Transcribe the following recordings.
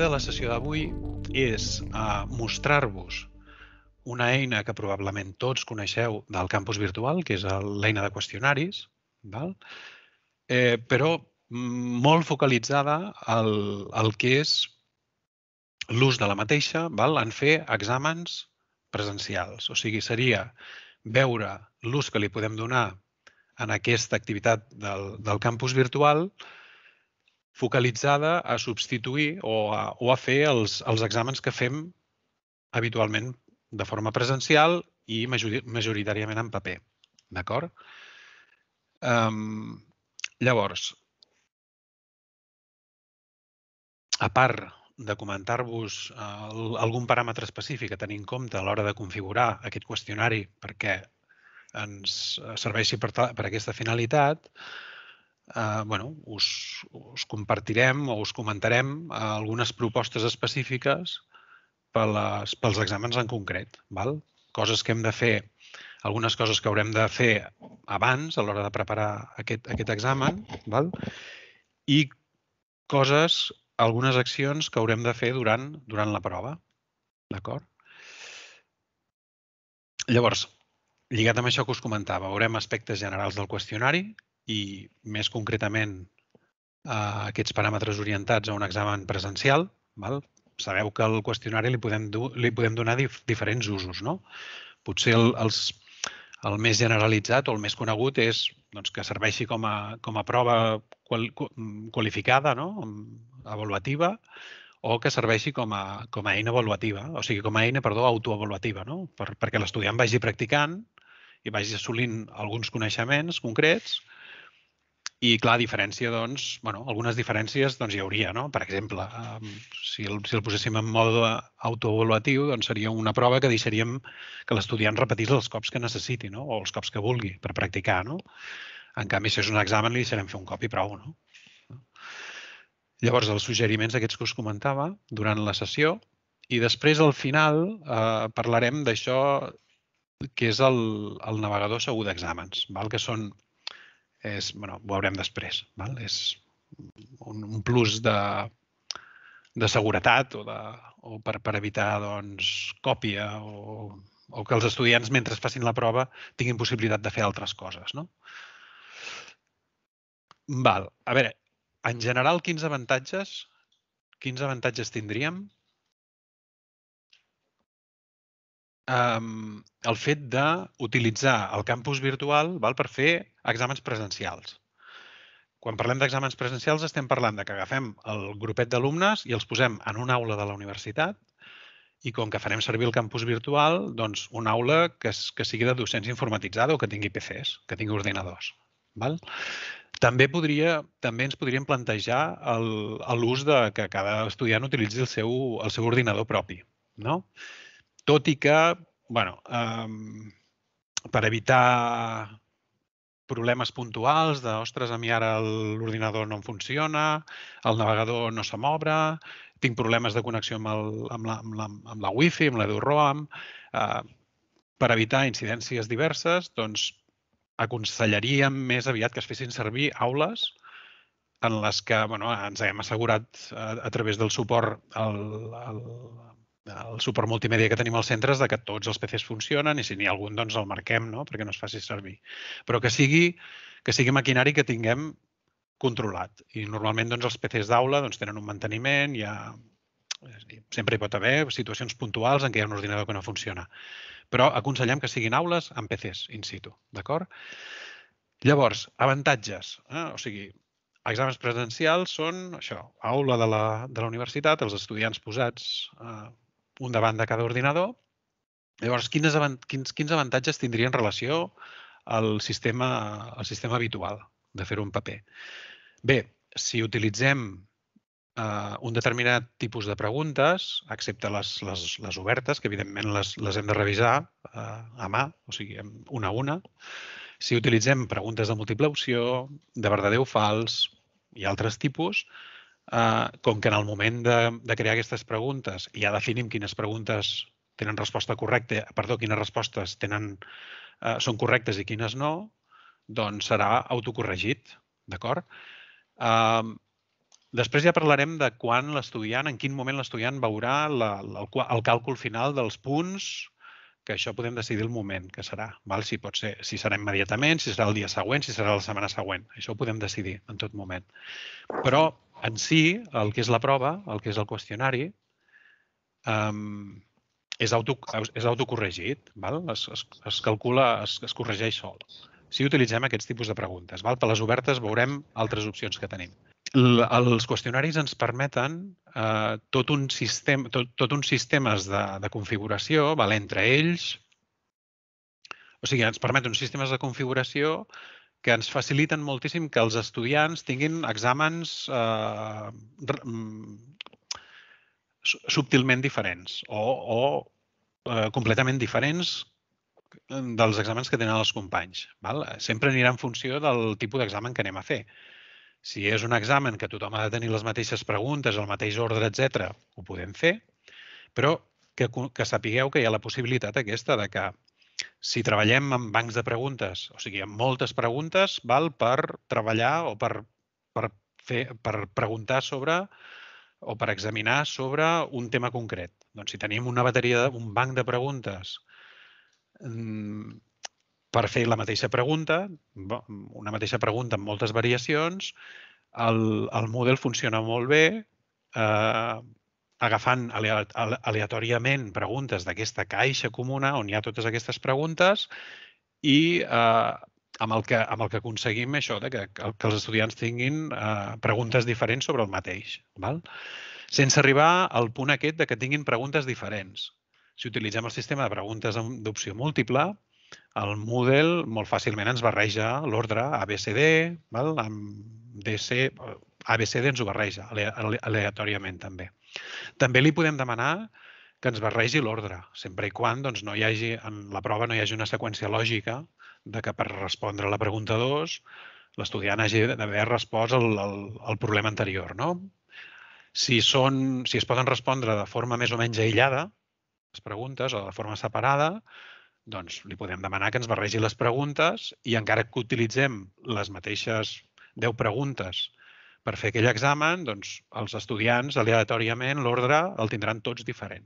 de la sessió d'avui és mostrar-vos una eina que probablement tots coneixeu del campus virtual, que és l'eina de qüestionaris, però molt focalitzada al que és l'ús de la mateixa en fer exàmens presencials. O sigui, seria veure l'ús que li podem donar en aquesta activitat del campus virtual focalitzada a substituir o a fer els exàmens que fem habitualment de forma presencial i majoritàriament en paper. D'acord? Llavors, a part de comentar-vos algun paràmetre específic a tenir en compte a l'hora de configurar aquest qüestionari perquè ens serveixi per aquesta finalitat, us compartirem o us comentarem algunes propostes específiques pels exàmens en concret. Coses que hem de fer, algunes coses que haurem de fer abans a l'hora de preparar aquest examen i coses, algunes accions que haurem de fer durant la prova. D'acord? Llavors, lligat amb això que us comentava, veurem aspectes generals del qüestionari i, més concretament, aquests paràmetres orientats a un examen presencial. Sabeu que al qüestionari li podem donar diferents usos. Potser el més generalitzat o el més conegut és que serveixi com a prova qualificada, avaluativa, o que serveixi com a eina avaluativa, o sigui, com a eina, autoavaluativa, perquè l'estudiant vagi practicant i vagi assolint alguns coneixements concrets. I, clar, algunes diferències hi hauria. Per exemple, si el poséssim en mode autoavaluatiu, seria una prova que deixaríem que l'estudiant repetís els cops que necessiti o els cops que vulgui per practicar. En canvi, si és un examen, li deixarem fer un cop i prou. Llavors, els suggeriments aquests que us comentava durant la sessió i després, al final, parlarem d'això que és el navegador segur d'exàmens, que són, ho veurem després, és un plus de seguretat o per evitar còpia o que els estudiants, mentre facin la prova, tinguin possibilitat de fer altres coses. A veure, en general, quins avantatges tindríem el fet d'utilitzar el campus virtual per fer exàmens presencials? Quan parlem d'exàmens presencials estem parlant que agafem el grupet d'alumnes i els posem en una aula de la universitat i com que farem servir el campus virtual, una aula que sigui de docència informatitzada o que tingui PCs, que tingui ordinadors. També ens podríem plantejar l'ús que cada estudiant utilitzi el seu ordinador propi. Tot i que, per evitar problemes puntuals de, ostres, a mi ara l'ordinador no em funciona, el navegador no se m'obre, tinc problemes de connexió amb la Wi-Fi, amb l'EduRoam, per evitar incidències diverses, aconsellaríem més aviat que es fessin servir aules en les que ens hem assegurat a través del suport multimèdia que tenim als centres que tots els PCs funcionen i si n'hi ha algun el marquem perquè no es faci servir. Però que sigui maquinari que tinguem controlat. I normalment els PCs d'aula tenen un manteniment, sempre hi pot haver situacions puntuals en què hi ha un ordinador que no funciona. Però aconsellem que siguin aules amb PCs in situ. D'acord? Llavors, avantatges. O sigui, exàmens presencials són això, aula de la universitat, els estudiants posats un davant de cada ordinador. Llavors, quins avantatges tindria en relació al sistema habitual de fer-ho en paper? Bé, si utilitzem un determinat tipus de preguntes, excepte les obertes, que evidentment les hem de revisar a mà, o sigui, una a una. Si utilitzem preguntes de múltiple opció, de verdader o fals i altres tipus, com que en el moment de crear aquestes preguntes ja definim quines preguntes tenen resposta correcta, quines respostes són correctes i quines no, doncs serà autocorregit, d'acord? Després ja parlarem de quan l'estudiant, en quin moment l'estudiant veurà el càlcul final dels punts, que això podem decidir el moment que serà. Si pot ser, si serà immediatament, si serà el dia següent, si serà la setmana següent. Això ho podem decidir en tot moment. Però en si, el que és la prova, el que és el qüestionari, és autocorregit. Es calcula, es corregeix sol. Si utilitzem aquests tipus de preguntes. Per les obertes veurem altres opcions que tenim. Els qüestionaris ens permeten tot un sistemes de configuració, entre ells, o sigui, ens permet uns sistemes de configuració que ens faciliten moltíssim que els estudiants tinguin exàmens subtilment diferents o completament diferents dels exàmens que tenen els companys. Sempre anirà en funció del tipus d'examen que anem a fer. Si és un examen que tothom ha de tenir les mateixes preguntes, el mateix ordre, etc., ho podem fer, però que sapigueu que hi ha la possibilitat aquesta de que si treballem amb bancs de preguntes, o sigui, amb moltes preguntes, per treballar o per preguntar sobre o per examinar sobre un tema concret. Doncs si tenim una bateria, un banc de preguntes per fer la mateixa pregunta, una mateixa pregunta amb moltes variacions, el model funciona molt bé agafant aleatòriament preguntes d'aquesta caixa comuna on hi ha totes aquestes preguntes i amb el que aconseguim això, que els estudiants tinguin preguntes diferents sobre el mateix. Sense arribar al punt aquest de que tinguin preguntes diferents. Si utilitzem el sistema de preguntes d'opció múltiple, el Moodle molt fàcilment ens barreja l'ordre ABCD, amb DC, ABCD ens ho barreja aleatòriament també. També li podem demanar que ens barregi l'ordre, sempre i quan no hi hagi, en la prova no hi hagi una seqüència lògica de que per respondre a la pregunta 2 l'estudiant hagi d'haver respost al problema anterior. Si es poden respondre de forma més o menys aïllada, les preguntes, o de forma separada, doncs li podem demanar que ens barregi les preguntes i encara que utilitzem les mateixes 10 preguntes per fer aquell examen, doncs els estudiants aleatòriament l'ordre el tindran tots diferent.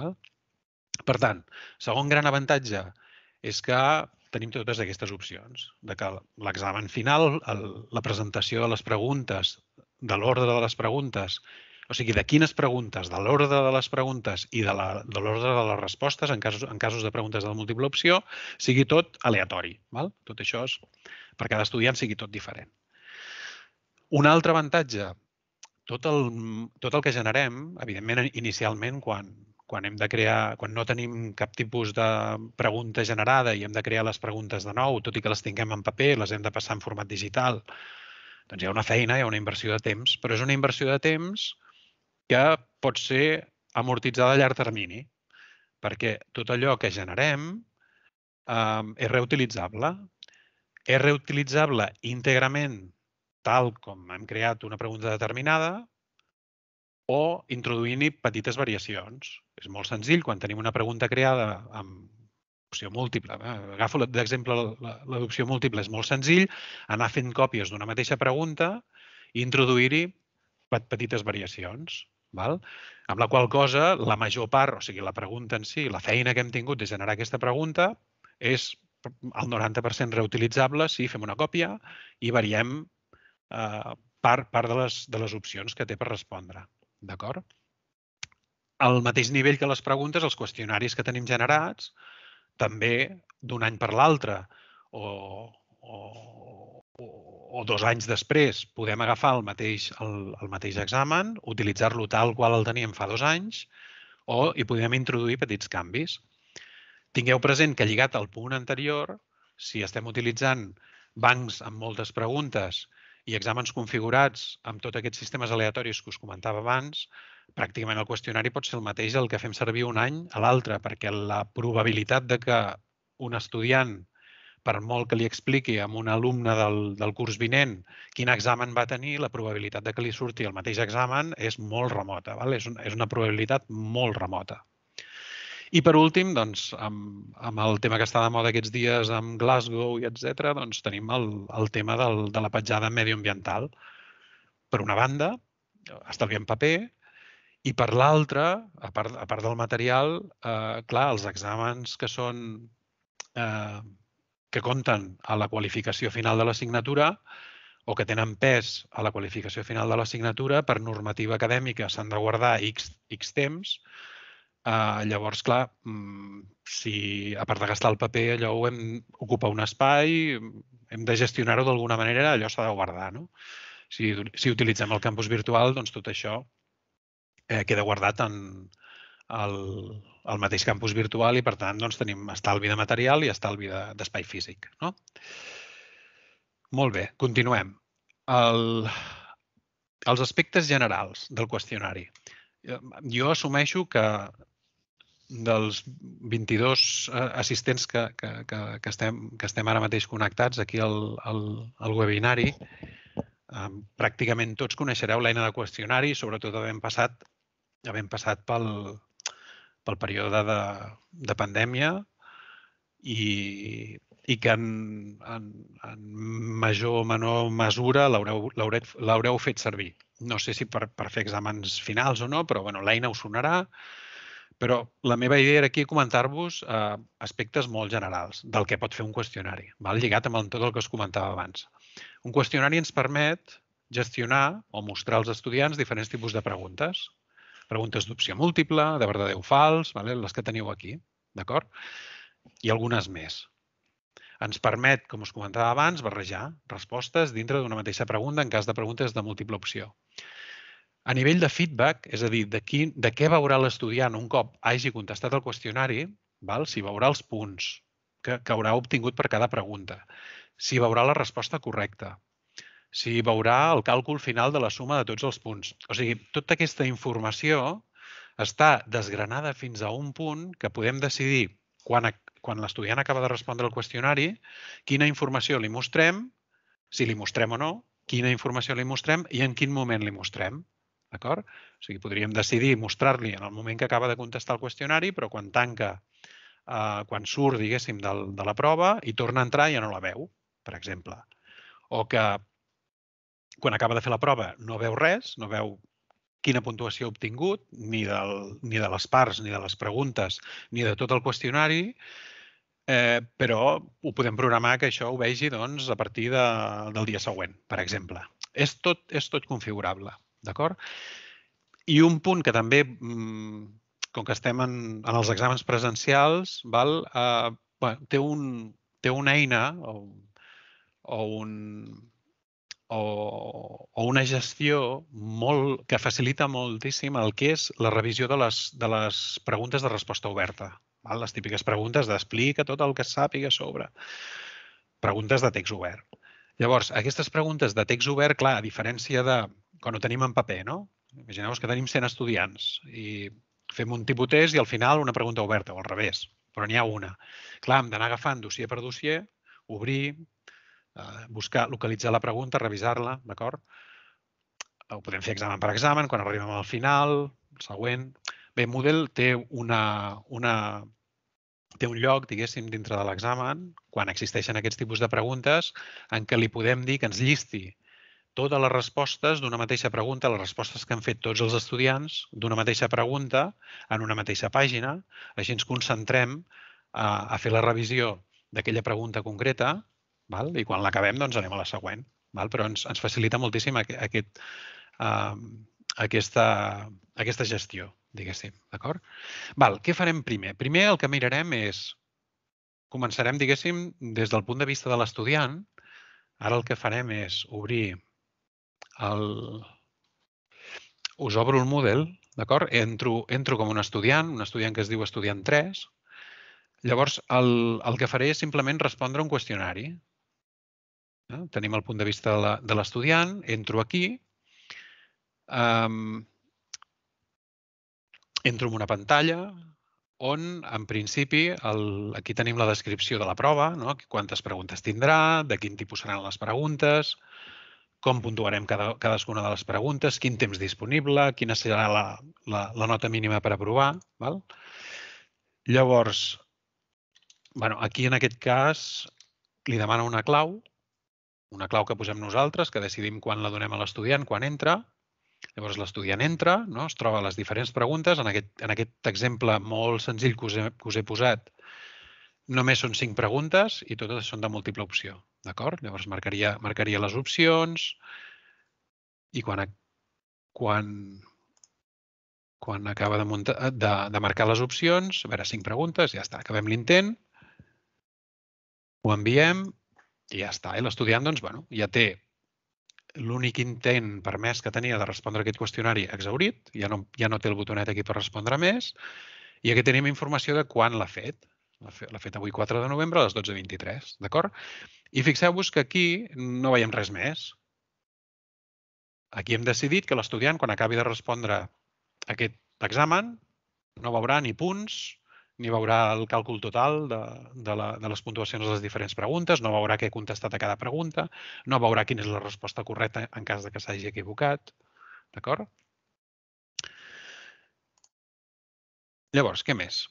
Per tant, segon gran avantatge és que tenim totes aquestes opcions, de que l'examen final, la presentació de les preguntes, de l'ordre de les preguntes, o sigui, de quines preguntes, de l'ordre de les preguntes i de l'ordre de les respostes, en casos de preguntes de múltiple opció, sigui tot aleatori. Tot això és per cada estudiant sigui tot diferent. Un altre avantatge, tot el que generem, evidentment, inicialment, quan no tenim cap tipus de pregunta generada i hem de crear les preguntes de nou, tot i que les tinguem en paper, les hem de passar en format digital, doncs hi ha una feina, hi ha una inversió de temps, però és una inversió de temps que pot ser amortitzada a llarg termini, perquè tot allò que generem és reutilitzable. És reutilitzable íntegrament tal com hem creat una pregunta determinada o introduint-hi petites variacions. És molt senzill quan tenim una pregunta creada amb opció múltiple. Agafo d'exemple l'adopció múltiple. És molt senzill anar fent còpies d'una mateixa pregunta i introduir-hi petites variacions. Amb la qual cosa, la major part, o sigui, la pregunta en si, la feina que hem tingut de generar aquesta pregunta és el 90% reutilitzable si fem una còpia i variem part de les opcions que té per respondre. D'acord? Al mateix nivell que les preguntes, els qüestionaris que tenim generats, també d'un any per l'altre o 2 anys després podem agafar el mateix examen, utilitzar-lo tal qual el teníem fa 2 anys o hi podem introduir petits canvis. Tingueu present que lligat al punt anterior, si estem utilitzant bancs amb moltes preguntes i exàmens configurats amb tots aquests sistemes aleatoris que us comentava abans, pràcticament el qüestionari pot ser el mateix el que fem servir un any a l'altre, perquè la probabilitat de que un estudiant, per molt que li expliqui a un alumne del curs vinent quin examen va tenir, la probabilitat de que li surti el mateix examen és molt remota. És una probabilitat molt remota. I per últim, amb el tema que està de moda aquests dies amb Glasgow i etc., tenim el tema de la petjada medioambiental. Per una banda, estalviem paper, i per l'altra, a part del material, clar, els exàmens que són que compten a la qualificació final de l'assignatura o que tenen pes a la qualificació final de l'assignatura, per normativa acadèmica s'han de guardar X temps. Llavors, clar, si a part de gastar el paper, allò ho hem ocupar un espai, hem de gestionar-ho d'alguna manera, allò s'ha de guardar, no? Si utilitzem el campus virtual, doncs tot això queda guardat en el mateix campus virtual i, per tant, doncs, tenim estalvi de material i estalvi d'espai físic, no? Molt bé, continuem. Els aspectes generals del qüestionari. Jo assumeixo que dels 22 assistents que estem ara mateix connectats aquí al webinari, pràcticament tots coneixereu l'eina de qüestionari, sobretot havent passat pel període de pandèmia i que en major o menor mesura l'haureu fet servir. No sé si per fer exàmens finals o no, però l'eina us sonarà. Però la meva idea era aquí comentar-vos aspectes molt generals del que pot fer un qüestionari, lligat amb tot el que us comentava abans. Un qüestionari ens permet gestionar o mostrar als estudiants diferents tipus de preguntes. Preguntes d'opció múltiple, de verdadeu o fals, les que teniu aquí, d'acord? I algunes més. Ens permet, com us comentava abans, barrejar respostes dintre d'una mateixa pregunta en cas de preguntes de múltiple opció. A nivell de feedback, és a dir, de què veurà l'estudiant un cop hagi contestat el qüestionari, si veurà els punts que haurà obtingut per cada pregunta, si veurà la resposta correcta, si veurà el càlcul final de la suma de tots els punts. O sigui, tota aquesta informació està desgranada fins a un punt que podem decidir, quan l'estudiant acaba de respondre el qüestionari, quina informació li mostrem, si li mostrem o no, quina informació li mostrem i en quin moment li mostrem. D'acord? O sigui, podríem decidir mostrar-li en el moment que acaba de contestar el qüestionari, però quan tanca, quan surt, diguéssim, de la prova i torna a entrar ja no la veu, per exemple. O que quan acaba de fer la prova no veu res, no veu quina puntuació ha obtingut, ni de les parts, ni de les preguntes, ni de tot el qüestionari, però ho podem programar que això ho vegi a partir del dia següent, per exemple. És tot configurable. D'acord? I un punt que també, com que estem en els exàmens presencials, té una eina o una gestió que facilita moltíssim el que és la revisió de les preguntes de resposta oberta. Les típiques preguntes d'explica tot el que sàpiga sobre. Preguntes de text obert. Llavors, aquestes preguntes de text obert, clar, a diferència de quan ho tenim en paper, no? Imagineu-vos que tenim 100 estudiants i fem un tipus test i al final una pregunta oberta, o al revés, però n'hi ha una. Clar, hem d'anar agafant dossier per dossier, obrir, buscar, localitzar la pregunta, revisar-la, d'acord? Ho podem fer examen per examen, quan arribem al final, el següent. Bé, Moodle té un lloc, diguéssim, dintre de l'examen, quan existeixen aquests tipus de preguntes, en què li podem dir que ens llisti totes les respostes d'una mateixa pregunta, les respostes que han fet tots els estudiants d'una mateixa pregunta en una mateixa pàgina. Així ens concentrem a fer la revisió d'aquella pregunta concreta i quan l'acabem doncs anem a la següent. Però ens facilita moltíssim aquesta gestió, diguéssim. D'acord? Què farem primer? Primer el que mirarem és, començarem, diguéssim, des del punt de vista de l'estudiant. Ara el que farem és obrir us obro el Moodle, d'acord? Entro com un estudiant que es diu estudiant 3. Llavors, el que faré és simplement respondre un qüestionari. Tenim el punt de vista de l'estudiant, entro aquí, entro en una pantalla on, en principi, aquí tenim la descripció de la prova, quantes preguntes tindrà, de quin tipus seran les preguntes, com puntuarem cadascuna de les preguntes, quin temps disponible, quina serà la nota mínima per aprovar. Llavors, aquí en aquest cas li demana una clau que posem nosaltres, que decidim quan la donem a l'estudiant, quan entra. Llavors, l'estudiant entra, es troba les diferents preguntes. En aquest exemple molt senzill que us he posat, només són 5 preguntes i totes són de múltiple opció. D'acord? Llavors, marcaria les opcions i quan acaba de marcar les opcions, a veure, 5 preguntes, ja està, acabem l'intent, ho enviem i ja està. I l'estudiant, doncs, ja té l'únic intent permès que tenia de respondre aquest qüestionari exhaurit, ja no té el botonet aquí per respondre més, i aquí tenim informació de quan l'ha fet. L'ha fet avui 4 de novembre a les 12:23, d'acord? I fixeu-vos que aquí no veiem res més. Aquí hem decidit que l'estudiant, quan acabi de respondre aquest examen, no veurà ni punts, ni veurà el càlcul total de les puntuacions de les diferents preguntes, no veurà què he contestat a cada pregunta, no veurà quina és la resposta correcta en cas que s'hagi equivocat. D'acord? Llavors, què més?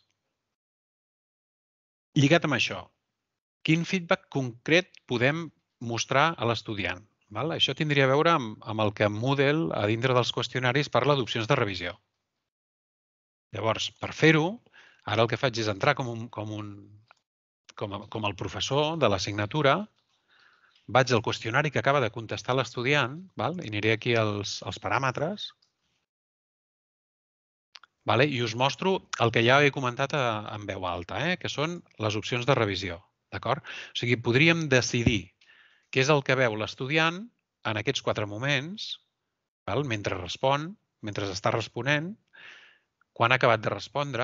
Lligat amb això, quin feedback concret podem mostrar a l'estudiant? Això tindria a veure amb el que Moodle, a dintre dels qüestionaris, parla d'opcions de revisió. Llavors, per fer-ho, ara el que faig és entrar com el professor de l'assignatura, vaig al qüestionari que acaba de contestar l'estudiant i aniré aquí als paràmetres i us mostro el que ja he comentat en veu alta, que són les opcions de revisió. D'acord? O sigui, podríem decidir què és el que veu l'estudiant en aquests 4 moments, mentre respon, mentre està responent, quan ha acabat de respondre,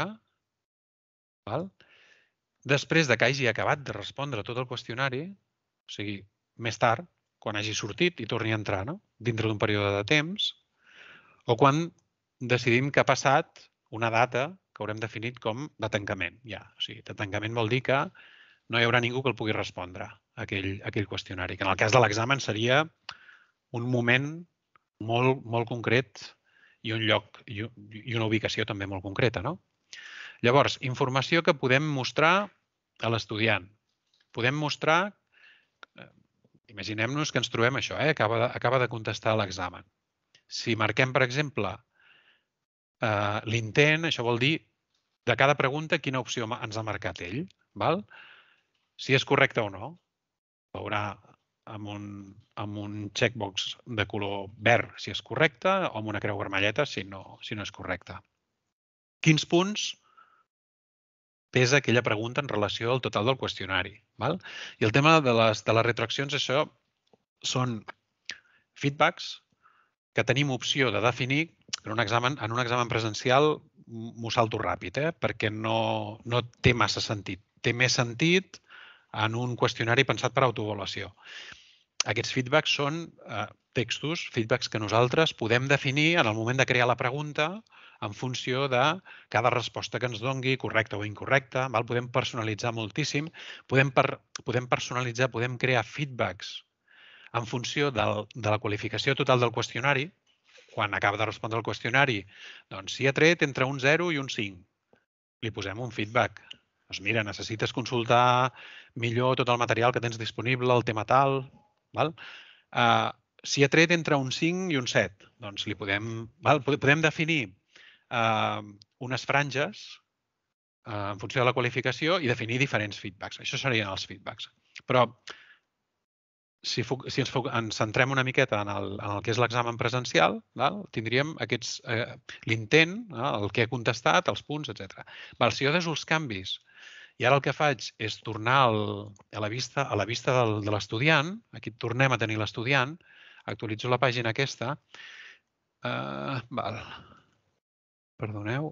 després que hagi acabat de respondre tot el qüestionari, o sigui, més tard, quan hagi sortit i torni a entrar dintre d'un període de temps, o quan decidim que ha passat una data que haurem definit com de tancament. O sigui, de tancament vol dir que no hi haurà ningú que el pugui respondre a aquell qüestionari, que en el cas de l'examen seria un moment molt, molt concret i un lloc i una ubicació també molt concreta. Llavors, informació que podem mostrar a l'estudiant. Podem mostrar, imaginem-nos que ens trobem això, acaba de contestar l'examen. Si marquem, per exemple, l'intent, això vol dir de cada pregunta quina opció ens ha marcat ell. Si és correcte o no. Veurà amb un checkbox de color verd si és correcte o amb una creu vermelleta si no és correcte. Quins punts pesa aquella pregunta en relació al total del qüestionari? I el tema de les retroaccions, això són feedbacks que tenim opció de definir. En un examen presencial m'ho salto ràpid, perquè no té massa sentit. Té més sentit en un qüestionari pensat per autoavaluació. Aquests feedbacks són textos, feedbacks que nosaltres podem definir en el moment de crear la pregunta en funció de cada resposta que ens dongui, correcta o incorrecta. Podem personalitzar moltíssim. Podem personalitzar, podem crear feedbacks en funció de la qualificació total del qüestionari. Quan acaba de respondre el qüestionari, doncs si ha tret entre un 0 i un 5, li posem un feedback. Doncs mira, necessites consultar millor tot el material que tens disponible, el tema tal. Si ha tret entre un 5 i un 7, doncs li podem definir unes franges en funció de la qualificació i definir diferents feedbacks. Això serien els feedbacks. Però si ens centrem una miqueta en el que és l'examen presencial, tindríem l'intent, el que he contestat, els punts, etc. Si jo deso els canvis i ara el que faig és tornar a la vista de l'estudiant, aquí tornem a tenir l'estudiant, actualitzo la pàgina aquesta. Perdoneu.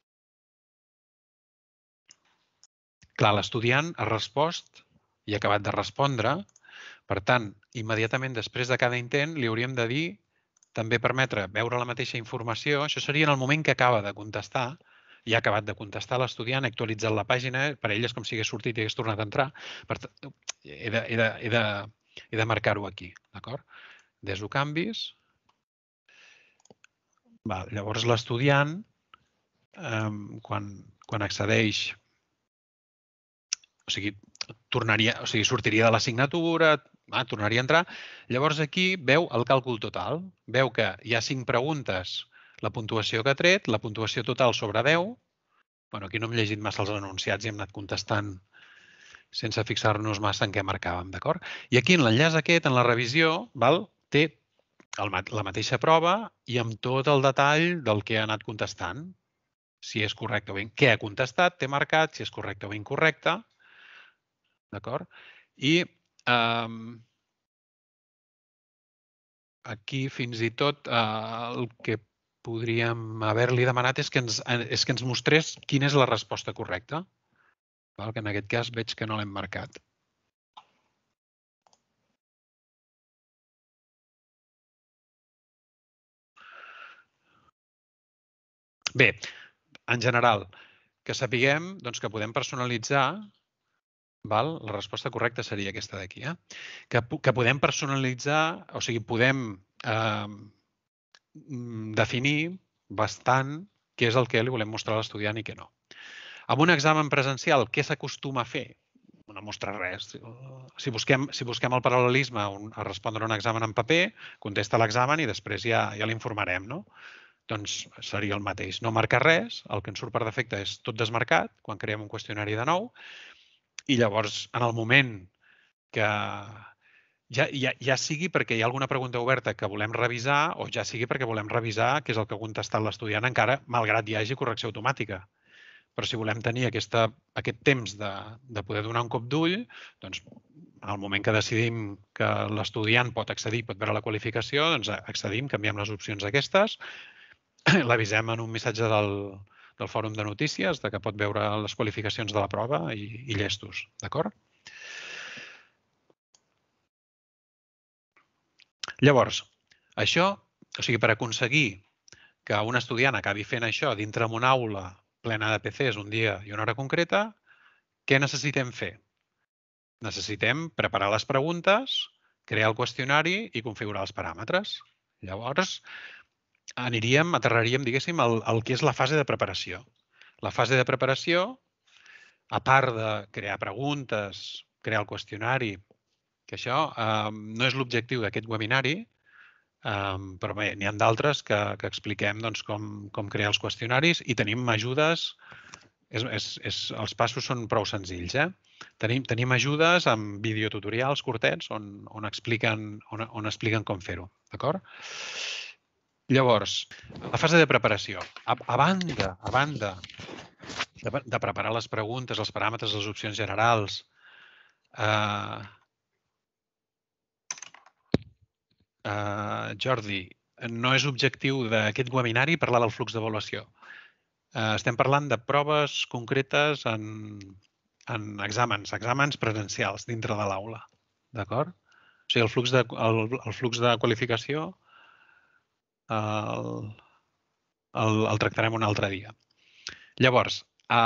Clar, l'estudiant ha respost i ha acabat de respondre. Per tant, immediatament després de cada intent li hauríem de dir, també permetre veure la mateixa informació. Això seria en el moment que acaba de contestar i ha acabat de contestar l'estudiant, ha actualitzat la pàgina, per ell és com si hagués sortit i hagués tornat a entrar. He de marcar-ho aquí, d'acord? Deso canvis. Llavors l'estudiant, quan accedeix, o sigui, sortiria de l'assignatura, tornaria a entrar. Llavors aquí veu el càlcul total. Veu que hi ha 5 preguntes, la puntuació que ha tret, la puntuació total sobre 10. Bueno, aquí no hem llegit massa els enunciats i hem anat contestant sense fixar-nos massa en què marcàvem, d'acord? I aquí en l'enllaç aquest, en la revisió, té la mateixa prova i amb tot el detall del que ha anat contestant. Si és correcte o què ha contestat, té marcat, si és correcte o incorrecte. D'acord? I aquí fins i tot el que podríem haver-li demanat és que ens mostrés quina és la resposta correcta. Que en aquest cas veig que no l'hem marcat. Bé, en general, que sapiguem que podem personalitzar, la resposta correcta seria aquesta d'aquí, que podem personalitzar, o sigui, podem definir bastant què és el que li volem mostrar a l'estudiant i què no. En un examen presencial, què s'acostuma a fer? No mostra res. Si busquem el paral·lelisme a respondre un examen en paper, contesta l'examen i després ja l'informarem, no? Doncs seria el mateix. No marcar res, el que ens surt per defecte és tot desmarcat, quan creem un qüestionari de nou, i llavors, en el moment que ja sigui perquè hi ha alguna pregunta oberta que volem revisar o ja sigui perquè volem revisar què és el que ha contestat l'estudiant encara, malgrat hi hagi correcció automàtica. Però si volem tenir aquest temps de poder donar un cop d'ull, doncs en el moment que decidim que l'estudiant pot accedir, pot veure la qualificació, doncs accedim, canviem les opcions aquestes, l'avisem en un missatge del fòrum de notícies que pot veure les qualificacions de la prova i llestos, d'acord? Llavors, això, o sigui, per aconseguir que un estudiant acabi fent això dintre d'una aula plena de PCs un dia i una hora concreta, què necessitem fer? Necessitem preparar les preguntes, crear el qüestionari i configurar els paràmetres. Llavors, aterraríem, diguéssim, el que és la fase de preparació. La fase de preparació, a part de crear preguntes, crear el qüestionari, que això no és l'objectiu d'aquest webinari, però bé, n'hi ha d'altres que expliquem com crear els qüestionaris i tenim ajudes, els passos són prou senzills. Tenim ajudes amb videotutorials curtets on expliquen com fer-ho, d'acord? Llavors, la fase de preparació. A banda de preparar les preguntes, els paràmetres, les opcions generals, Jordi, no és objectiu d'aquest webinari parlar del flux d'avaluació. Estem parlant de proves concretes en exàmens presencials dintre de l'aula. D'acord? O sigui, el flux de qualificació el tractarem un altre dia. Llavors,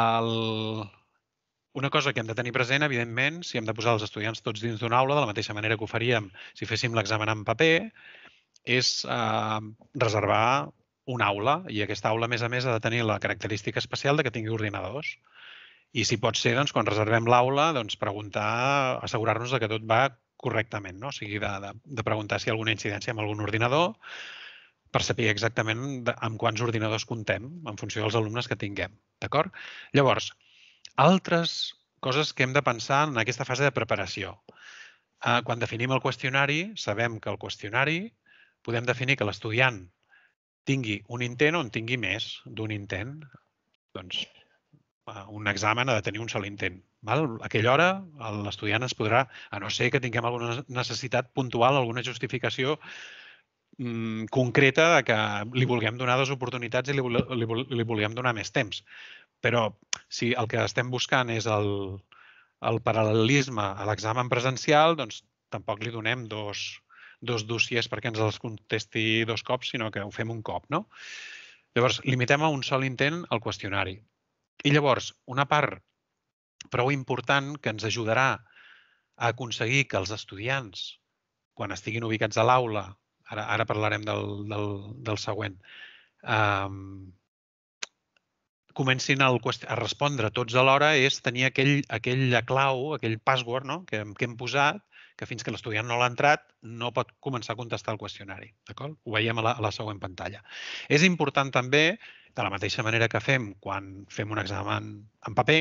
una cosa que hem de tenir present, evidentment, si hem de posar els estudiants tots dins d'una aula, de la mateixa manera que ho faríem si féssim l'examen en paper, és reservar una aula. I aquesta aula, a més, ha de tenir la característica especial de que tingui ordinadors. I si pot ser, quan reservem l'aula, preguntar, assegurar-nos que tot va correctament. O sigui, de preguntar si hi ha alguna incidència amb algun ordinador per saber exactament amb quants ordinadors comptem en funció dels alumnes que tinguem. D'acord? Llavors, altres coses que hem de pensar en aquesta fase de preparació. Quan definim el qüestionari, sabem que el qüestionari podem definir que l'estudiant tingui un intent o en tingui més d'un intent. Doncs un examen ha de tenir un sol intent. A aquella hora l'estudiant es podrà, a no ser que tinguem alguna necessitat puntual, alguna justificació concreta de que li vulguem donar 2 oportunitats i li vulguem donar més temps. Però si el que estem buscant és el paral·lelisme a l'examen presencial, doncs tampoc li donem dos dossiers perquè ens els contesti 2 cops, sinó que ho fem un cop. Llavors, limitem a un sol intent el qüestionari. I llavors, una part prou important que ens ajudarà a aconseguir que els estudiants, quan estiguin ubicats a l'aula, ara parlarem del següent, comencin a respondre tots alhora és tenir aquella clau, aquell password, no? que hem posat, que fins que l'estudiant no l'ha entrat no pot començar a contestar el qüestionari. Ho veiem a la següent pantalla. És important també, de la mateixa manera que fem quan fem un examen en paper,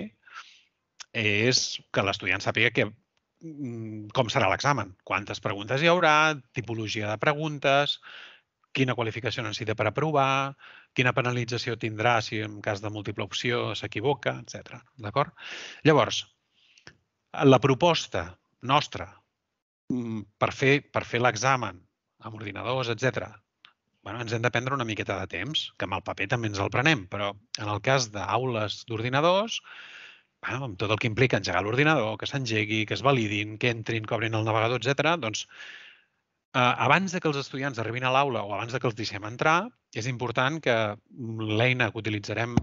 és que l'estudiant sàpiga com serà l'examen, quantes preguntes hi haurà, tipologia de preguntes, quina qualificació necessita per aprovar, quina penalització tindrà si en cas de múltiple opció s'equivoca, etc. D'acord? Llavors, la proposta nostra per fer l'examen amb ordinadors, etc., ens hem de prendre una miqueta de temps, que amb el paper també ens el prenem, però en el cas d'aules d'ordinadors, amb tot el que implica engegar l'ordinador, que s'engegui, que es validin, que entrin, que obrin el navegador, etc., doncs abans que els estudiants arribin a l'aula o abans que els deixem entrar, és important que l'eina que utilitzarem,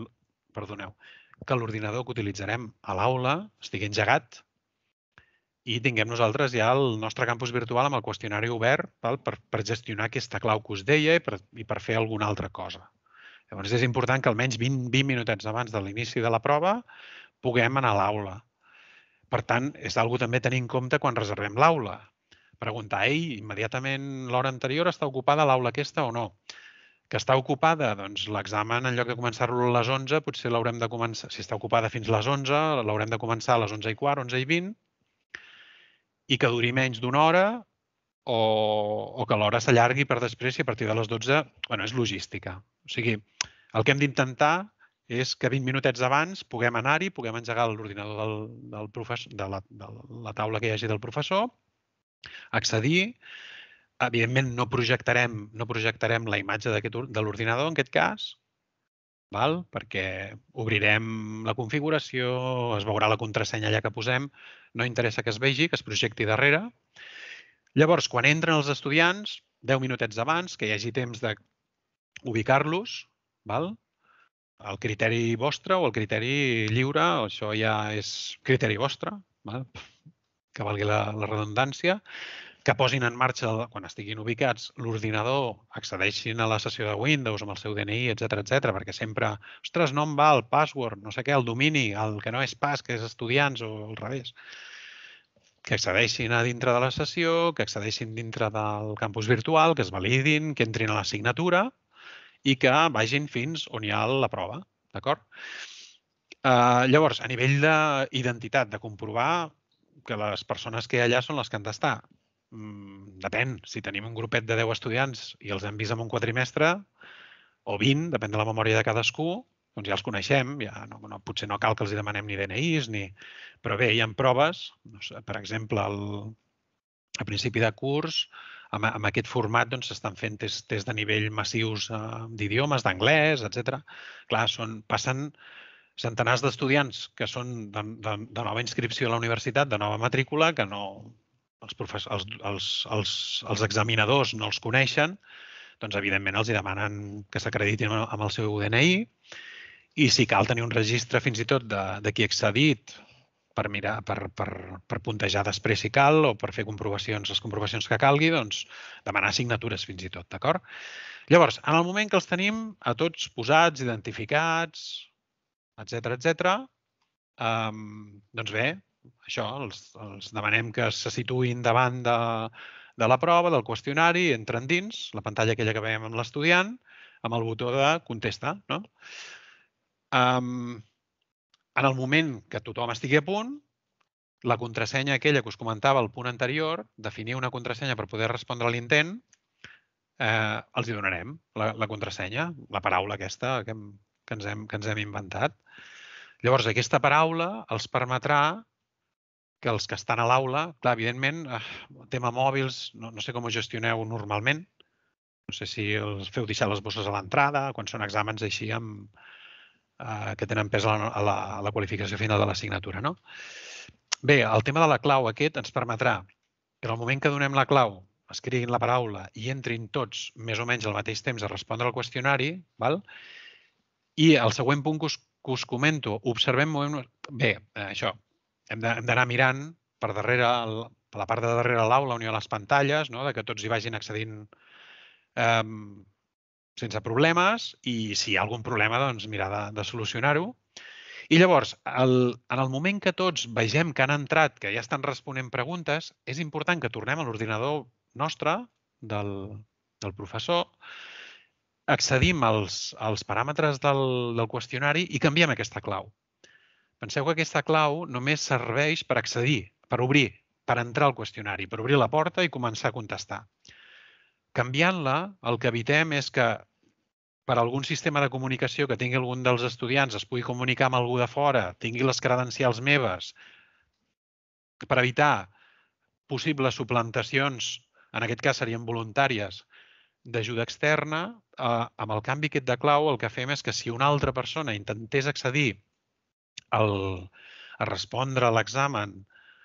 que l'ordinador que utilitzarem a l'aula estigui engegat i tinguem nosaltres ja el nostre campus virtual amb el qüestionari obert per gestionar aquesta clau que us deia i per fer alguna altra cosa. Llavors és important que almenys 20 minutets abans de l'inici de la prova puguem anar a l'aula. Per tant, és una cosa també a tenir en compte quan reservem l'aula. Preguntar, immediatament l'hora anterior està ocupada l'aula aquesta o no? Que està ocupada, doncs l'examen en lloc de començar-lo a les 11, potser l'haurem de començar, si està ocupada fins a les 11, l'haurem de començar a les 11:15, 11:20, i que duri menys d'una hora o que l'hora s'allargui per després i a partir de les 12, és logística. O sigui, el que hem d'intentar és que 20 minutets abans puguem anar-hi, puguem engegar l'ordinador del professor, de la taula que hi hagi del professor, accedir. Evidentment, no projectarem la imatge de l'ordinador, en aquest cas, perquè obrirem la configuració, es veurà la contrasenya allà que posem, no interessa que es vegi, que es projecti darrere. Llavors, quan entren els estudiants, 10 minutets abans, que hi hagi temps d'ubicar-los, el criteri vostre o el criteri lliure, això ja és criteri vostre, que valgui la redundància, que posin en marxa, quan estiguin ubicats, l'ordinador, accedeixin a la sessió de Windows amb el seu DNI, etc, perquè sempre, ostres, no em va el password, no sé què, el domini, el que no és pas, que és estudiants o al revés. Que accedeixin a dintre de la sessió, que accedeixin dintre del campus virtual, que es validin, que entrin a la signatura i que vagin fins on hi ha la prova, d'acord? Llavors, a nivell d'identitat, de comprovar que les persones que hi ha allà són les que han d'estar. Depèn, si tenim un grupet de 10 estudiants i els hem vist en un quadrimestre, o 20, depèn de la memòria de cadascú, doncs ja els coneixem, potser no cal que els demanem ni DNIs, però bé, hi ha proves, per exemple, a principi de curs, amb aquest format s'estan fent tests de nivell massius d'idiomes, d'anglès, etc. Clar, passen centenars d'estudiants que són de nova inscripció a la universitat, de nova matrícula, que els examinadors no els coneixen, doncs evidentment els demanen que s'acreditin amb el seu DNI i si cal tenir un registre fins i tot de qui ha accedit per mirar, per puntejar després si cal o per fer les comprovacions que calgui, doncs demanar signatures fins i tot, d'acord? Llavors, en el moment que els tenim a tots posats, identificats, etc, doncs bé, això, els demanem que se situïn davant de la prova, del qüestionari, entren dins, la pantalla aquella que veiem amb l'estudiant, amb el botó de contesta. En el moment que tothom estigui a punt, la contrasenya aquella que us comentava al punt anterior, definir una contrasenya per poder respondre a l'intent, els hi donarem la contrasenya, la paraula aquesta que ens hem inventat. Llavors, aquesta paraula els permetrà que els que estan a l'aula, clar, evidentment, el tema mòbils, no sé com ho gestioneu normalment, no sé si els feu deixar les bosses a l'entrada, quan són exàmens així que tenen pes a la qualificació final de l'assignatura, no? Bé, el tema de la clau aquest ens permetrà que en el moment que donem la clau, escriguin la paraula i entrin tots més o menys al mateix temps a respondre al qüestionari, i el següent punt que us comento, observem... Bé, això, hem d'anar mirant per darrere, per la part de darrere l'aula on hi ha les pantalles, que tots hi vagin accedint sense problemes, i si hi ha algun problema, doncs mirar de solucionar-ho. I llavors, en el moment que tots vegem que han entrat, que ja estan responent preguntes, és important que tornem a l'ordinador nostre, del professor, accedim als paràmetres del qüestionari i canviem aquesta clau. Penseu que aquesta clau només serveix per accedir, per obrir, per entrar al qüestionari, per obrir la porta i començar a contestar. Canviant-la, el que evitem és que per algun sistema de comunicació que tingui algun dels estudiants es pugui comunicar amb algú de fora, tingui les credencials meves, per evitar possibles suplantacions, en aquest cas serien voluntàries, d'ajuda externa, amb el canvi aquest de clau el que fem és que si una altra persona intentés accedir a respondre a l'examen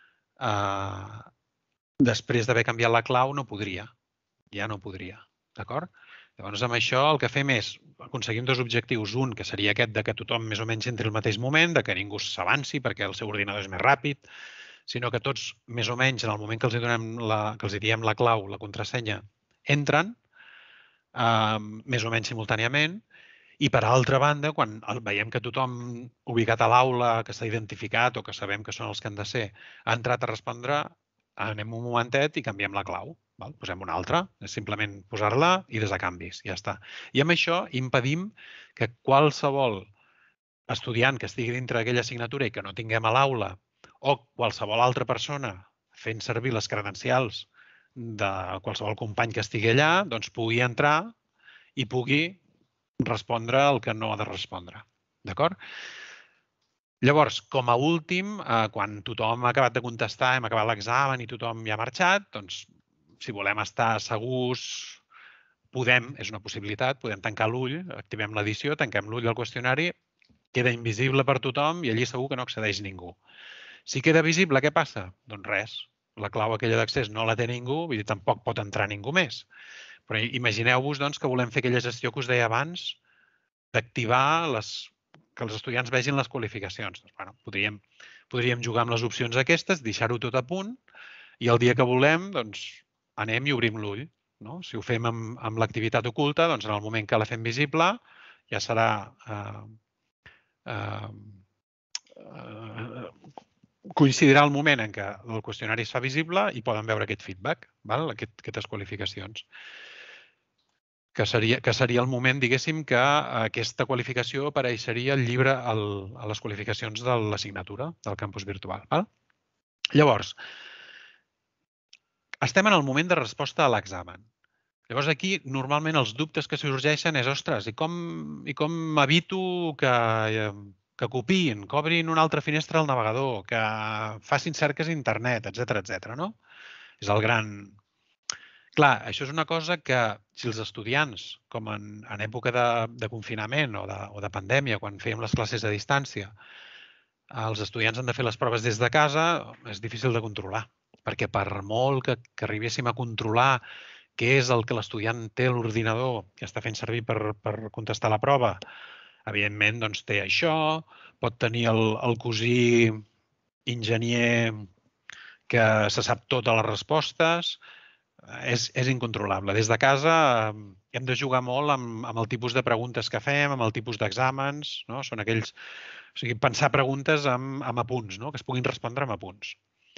després d'haver canviat la clau, no podria. Ja no podria. D'acord? Llavors, amb això el que fem és aconseguim dos objectius. Un, que seria aquest de que tothom més o menys entri al mateix moment, de que ningú s'avanci perquè el seu ordinador és més ràpid, sinó que tots, més o menys, en el moment que els diem la clau, la contrasenya, entren, més o menys simultàniament, i per altra banda, quan veiem que tothom ubicat a l'aula, que s'ha identificat o que sabem que són els que han de ser, ha entrat a respondre, anem un momentet i canviem la clau. Posem una altra, és simplement posar-la i des de canvis, ja està. I amb això impedim que qualsevol estudiant que estigui dintre d'aquella assignatura i que no tinguem a l'aula o qualsevol altra persona fent servir les credencials de qualsevol company que estigui allà, doncs pugui entrar i pugui respondre el que no ha de respondre. D'acord? Llavors, com a últim, quan tothom ha acabat de contestar, hem acabat l'examen i tothom ja ha marxat, doncs, si volem estar segurs, és una possibilitat, podem tancar l'ull, activem l'edició, tanquem l'ull al qüestionari, queda invisible per tothom i allí segur que no accedeix ningú. Si queda visible, què passa? Doncs res. La clau aquella d'accés no la té ningú, vull dir, tampoc pot entrar ningú més. Però imagineu-vos doncs, que volem fer aquella gestió que us deia abans d'activar que els estudiants vegin les qualificacions. Doncs, bueno, podríem jugar amb les opcions aquestes, deixar-ho tot a punt i el dia que volem doncs, anem i obrim l'ull. No? Si ho fem amb l'activitat oculta, doncs en el moment que la fem visible ja serà coincidirà el moment en què el qüestionari es fa visible i poden veure aquest feedback, aquestes qualificacions. Que seria el moment, diguéssim, que aquesta qualificació apareixeria al llibre, a les qualificacions de l'assignatura del campus virtual. Llavors, estem en el moment de resposta a l'examen. Llavors, aquí, normalment, els dubtes que sorgeixen és, ostres, i com evito que copiïn, que obrin una altra finestra al navegador, que facin cerques a internet, etc. No? És el gran... Clar, això és una cosa que si els estudiants, com en època de confinament o de pandèmia, quan fèiem les classes a distància, els estudiants han de fer les proves des de casa, és difícil de controlar. Perquè per molt que arribéssim a controlar què és el que l'estudiant té a l'ordinador que està fent servir per contestar la prova, evidentment doncs, té això, pot tenir el cosí enginyer que se sap totes les respostes, és incontrolable. Des de casa hem de jugar molt amb el tipus de preguntes que fem, amb el tipus d'exàmens. No? Són aquells... O sigui, pensar preguntes amb apunts, no? Que es puguin respondre amb apunts.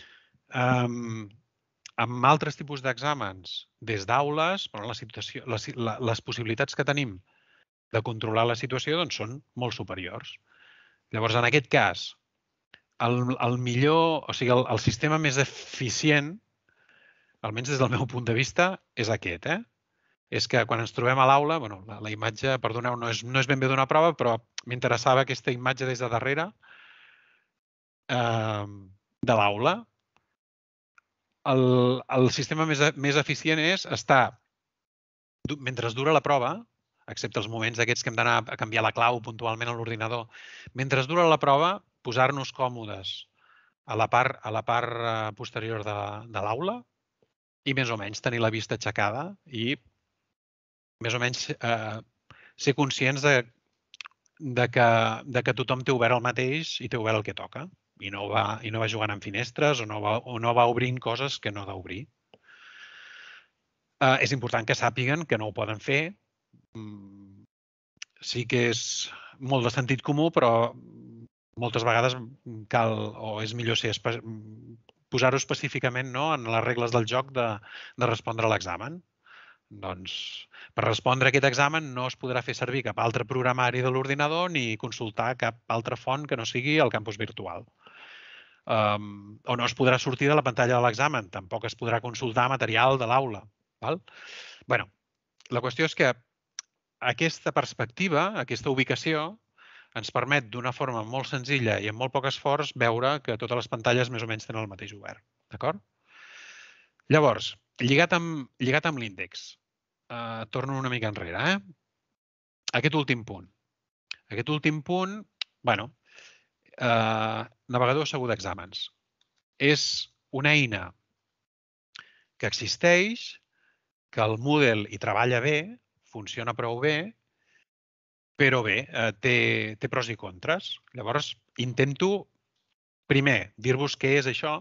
Amb altres tipus d'exàmens, des d'aules, les possibilitats que tenim de controlar la situació doncs, són molt superiors. Llavors, en aquest cas, el millor, o sigui, el sistema més eficient, almenys des del meu punt de vista, és aquest. És que quan ens trobem a l'aula, la imatge, perdoneu, no és ben bé d'una prova, però m'interessava aquesta imatge des de darrere de l'aula. El sistema més eficient és estar, mentre dura la prova, excepte els moments aquests que hem d'anar a canviar la clau puntualment a l'ordinador, mentre dura la prova, posar-nos còmodes a la part posterior de l'aula i més o menys tenir la vista aixecada i més o menys ser conscients de que tothom té obert el mateix i té obert el que toca i no va jugant amb finestres o no va obrint coses que no ha d'obrir. És important que sàpiguen que no ho poden fer sí que és molt de sentit comú, però moltes vegades cal o és millor posar-ho específicament en les regles del joc de respondre a l'examen. Doncs per respondre a aquest examen no es podrà fer servir cap altre programari de l'ordinador ni consultar cap altra font que no sigui el campus virtual. O no es podrà sortir de la pantalla de l'examen, tampoc es podrà consultar material de l'aula. Bé, la qüestió és que aquesta perspectiva, aquesta ubicació, ens permet d'una forma molt senzilla i amb molt poc esforç veure que totes les pantalles més o menys tenen el mateix obert. D'acord? Llavors, lligat amb l'índex, torno una mica enrere. Aquest últim punt. Navegador segur d'exàmens. És una eina que existeix, que el Moodle hi treballa bé, funciona prou bé, però bé, té pros i contres. Llavors, intento primer dir-vos què és això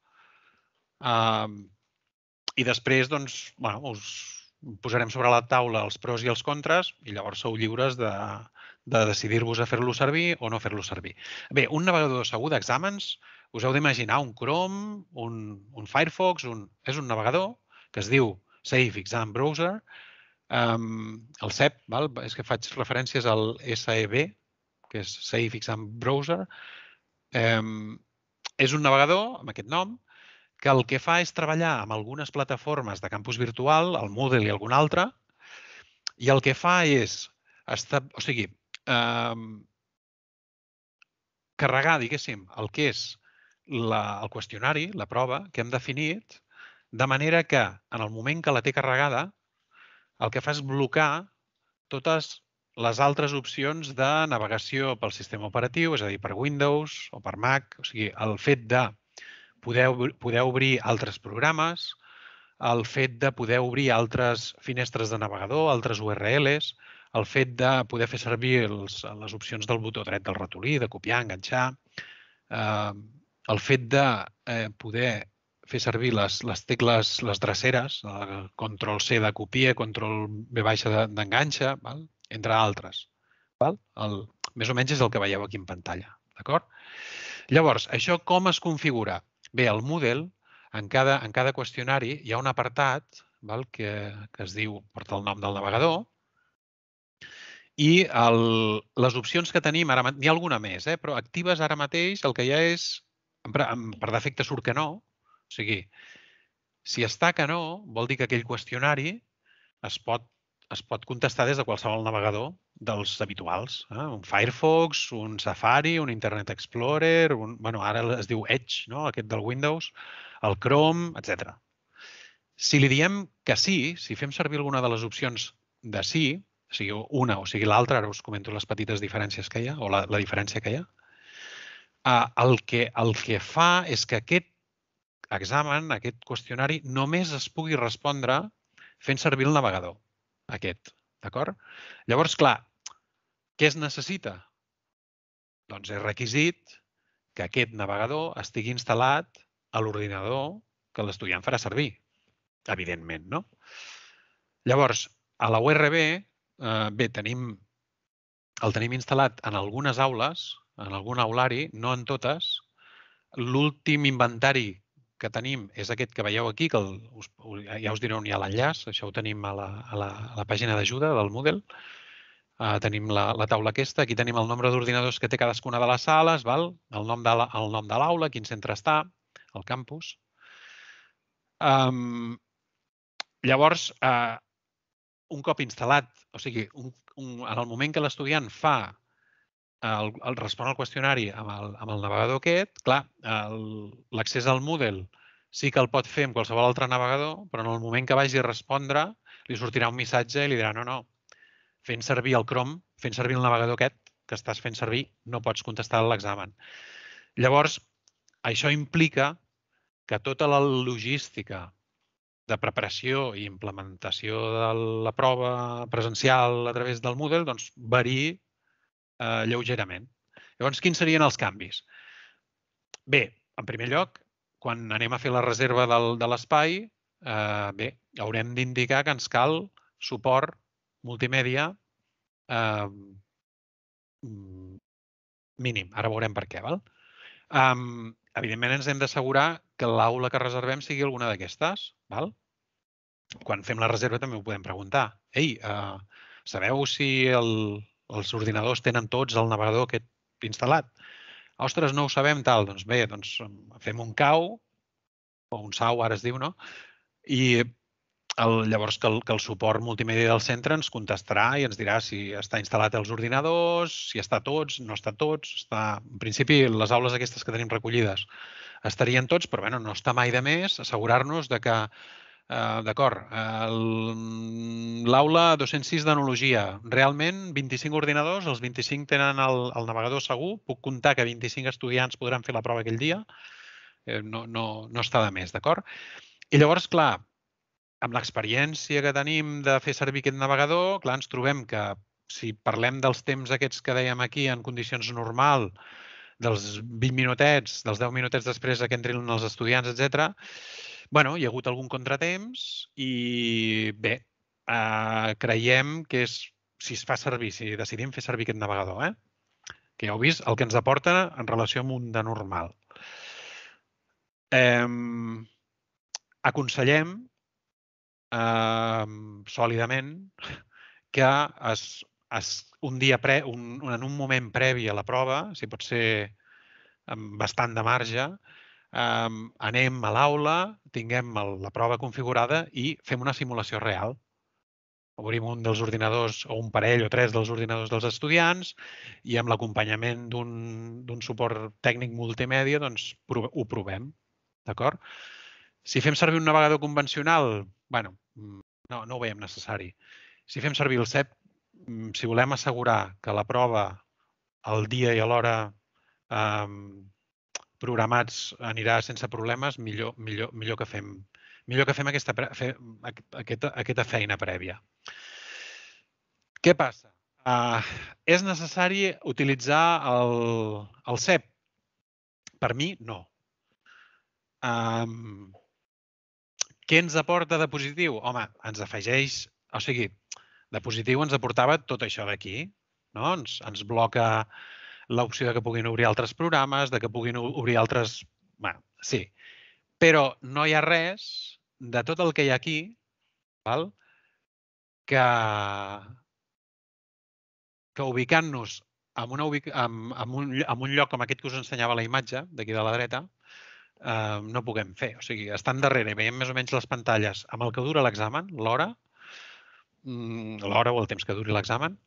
i després us posarem sobre la taula els pros i els contres i llavors sou lliures de decidir-vos a fer-lo servir o no fer-lo servir. Bé, un navegador segur d'exàmens, us heu d'imaginar un Chrome, un Firefox, és un navegador que es diu Safe Exam Browser. El SEB, és que faig referències al SEB, que és Safe Exam Browser. És un navegador amb aquest nom que el que fa és treballar amb algunes plataformes de campus virtual, el Moodle i algun altre, i el que fa és carregar, diguéssim, el que és el qüestionari, la prova que hem definit, de manera que en el moment que la té carregada, el que fa és blocar totes les altres opcions de navegació pel sistema operatiu, és a dir, per Windows o per Mac. O sigui, el fet de poder obrir altres programes, el fet de poder obrir altres finestres de navegador, altres URLs, el fet de poder fer servir les opcions del botó dret del ratolí, de copiar, enganxar, el fet de poder fer servir les tecles, les dreceres, Control-C de copia, Control-V d'enganxa, entre altres. Més o menys és el que veieu aquí en pantalla. D'acord? Llavors, això com es configura? Bé, al Moodle, en cada qüestionari hi ha un apartat que es diu, porta el nom del navegador, i les opcions que tenim, ara n'hi ha alguna més, però actives ara mateix el que hi ha és, per defecte surt que no, o sigui, si està que no, vol dir que aquell qüestionari es pot contestar des de qualsevol navegador dels habituals. Un Firefox, un Safari, un Internet Explorer, ara es diu Edge, aquest del Windows, el Chrome, etc. Si li diem que sí, si fem servir alguna de les opcions de sí, sigui una o sigui l'altra, ara us comento les petites diferències que hi ha, o la diferència que hi ha, el que fa és que aquest examen, aquest qüestionari, només es pugui respondre fent servir el navegador, aquest. D'acord? Llavors, clar, què es necessita? Doncs és requisit que aquest navegador estigui instal·lat a l'ordinador que l'estudiant farà servir, evidentment, no? Llavors, a la URB, bé, el tenim instal·lat en algunes aules, en algun aulari, no en totes. L'últim inventari que tenim és aquest que veieu aquí, que ja us diré on hi ha l'enllaç, això ho tenim a la pàgina d'ajuda del Moodle. Tenim la taula aquesta, aquí tenim el nombre d'ordinadors que té cadascuna de les sales, el nom de l'aula, quin centre està, el campus. Llavors, un cop instal·lat, o sigui, en el moment que l'estudiant respon al qüestionari amb el navegador aquest, clar, l'accés al Moodle sí que el pot fer amb qualsevol altre navegador, però en el moment que vagi a respondre li sortirà un missatge i li dirà no, fent servir el Chrome, fent servir el navegador aquest que estàs fent servir, no pots contestar l'examen. Llavors, això implica que tota la logística de preparació i implementació de la prova presencial a través del Moodle doncs, variï lleugerament. Llavors, quins serien els canvis? Bé, en primer lloc, quan anem a fer la reserva de l'espai, bé, haurem d'indicar que ens cal suport multimèdia mínim. Ara veurem per què, val? Evidentment ens hem d'assegurar que l'aula que reservem sigui alguna d'aquestes, val? Quan fem la reserva també ho podem preguntar. Ei, sabeu si els ordinadors tenen tots el navegador aquest instal·lat? Ostres, no ho sabem, tal. Doncs bé, fem un CAU, o un SAU, ara es diu, no? I llavors que el suport multimèdia del centre ens contestarà i ens dirà si està instal·lat als ordinadors, si està tots, no està tots. En principi, les aules aquestes que tenim recollides estarien tots, però bueno, no està mai de més assegurar-nos de que, d'acord, l'aula 206 d'enologia, realment 25 ordinadors, els 25 tenen el navegador segur, puc comptar que 25 estudiants podran fer la prova aquell dia, no està de més, d'acord? I llavors, clar, amb l'experiència que tenim de fer servir aquest navegador, clar, ens trobem que si parlem dels temps aquests que dèiem aquí en condicions normal, dels 20 minutets, dels 10 minutets després que entrin els estudiants, etc. Bueno, hi ha hagut algun contratemps i bé, creiem que si es fa servir, si decidim fer servir aquest navegador, que ja heu vist el que ens aporta en relació amb un de normal. Aconsellem sòlidament que en un moment previ a la prova, si pot ser amb bastant de marge, anem a l'aula, tinguem la prova configurada i fem una simulació real. Obrim un dels ordinadors o un parell o 3 dels ordinadors dels estudiants i amb l'acompanyament d'un suport tècnic multimèdia doncs ho provem. D'acord? Si fem servir un navegador convencional, bueno, no ho veiem necessari. Si fem servir el CEP, si volem assegurar que la prova el dia i a l'hora programats anirà sense problemes, millor que fem aquesta feina prèvia. Què passa? És necessari utilitzar el CEP? Per mi, no. Què ens aporta de positiu? Home, ens afegeix, o sigui, de positiu ens aportava tot això d'aquí, no? Ens bloca l'opció que puguin obrir altres programes, que puguin obrir altres... Bé, sí, però no hi ha res de tot el que hi ha aquí que ubicant-nos en un lloc com aquest que us ensenyava la imatge, d'aquí de la dreta, no puguem fer. O sigui, estan darrere i veiem més o menys les pantalles amb el que dura l'examen, l'hora o el temps que duri l'examen,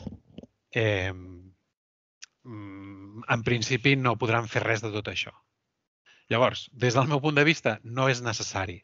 en principi no podran fer res de tot això. Llavors, des del meu punt de vista, no és necessari.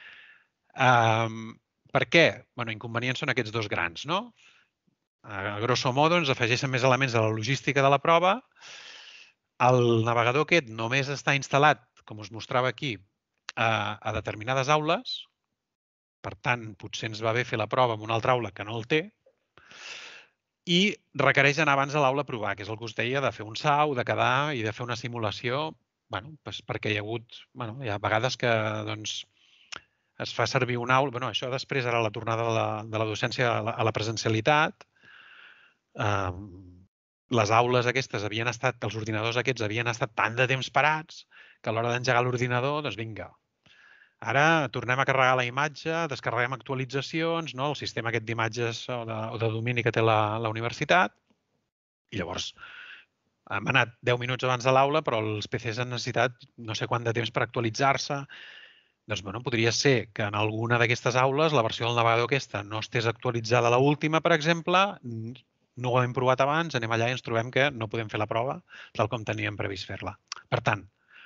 Per què? Bé, inconvenients són aquests dos grans, no? A grosso modo, ens afegeixen més elements de la logística de la prova. El navegador aquest només està instal·lat, com us mostrava aquí, a determinades aules. Per tant, potser ens va bé fer la prova en una altra aula que no el té. I requereix anar abans a l'aula a provar, que és el que us deia, de fer un SAU, de quedar i de fer una simulació, perquè hi ha vegades que es fa servir una aula. Això després, ara la tornada de la docència a la presencialitat, les aules aquestes els ordinadors aquests havien estat tant de temps parats que a l'hora d'engegar l'ordinador, doncs vinga, ara tornem a carregar la imatge, descarreguem actualitzacions, el sistema aquest d'imatges o de domini que té la universitat, i llavors hem anat 10 minuts abans de l'aula, però els PCs han necessitat no sé quant de temps per actualitzar-se. Doncs, podria ser que en alguna d'aquestes aules la versió del navegador aquesta no estés actualitzada a l'última, per exemple, no ho hem provat abans, anem allà i ens trobem que no podem fer la prova tal com teníem previst fer-la. Per tant,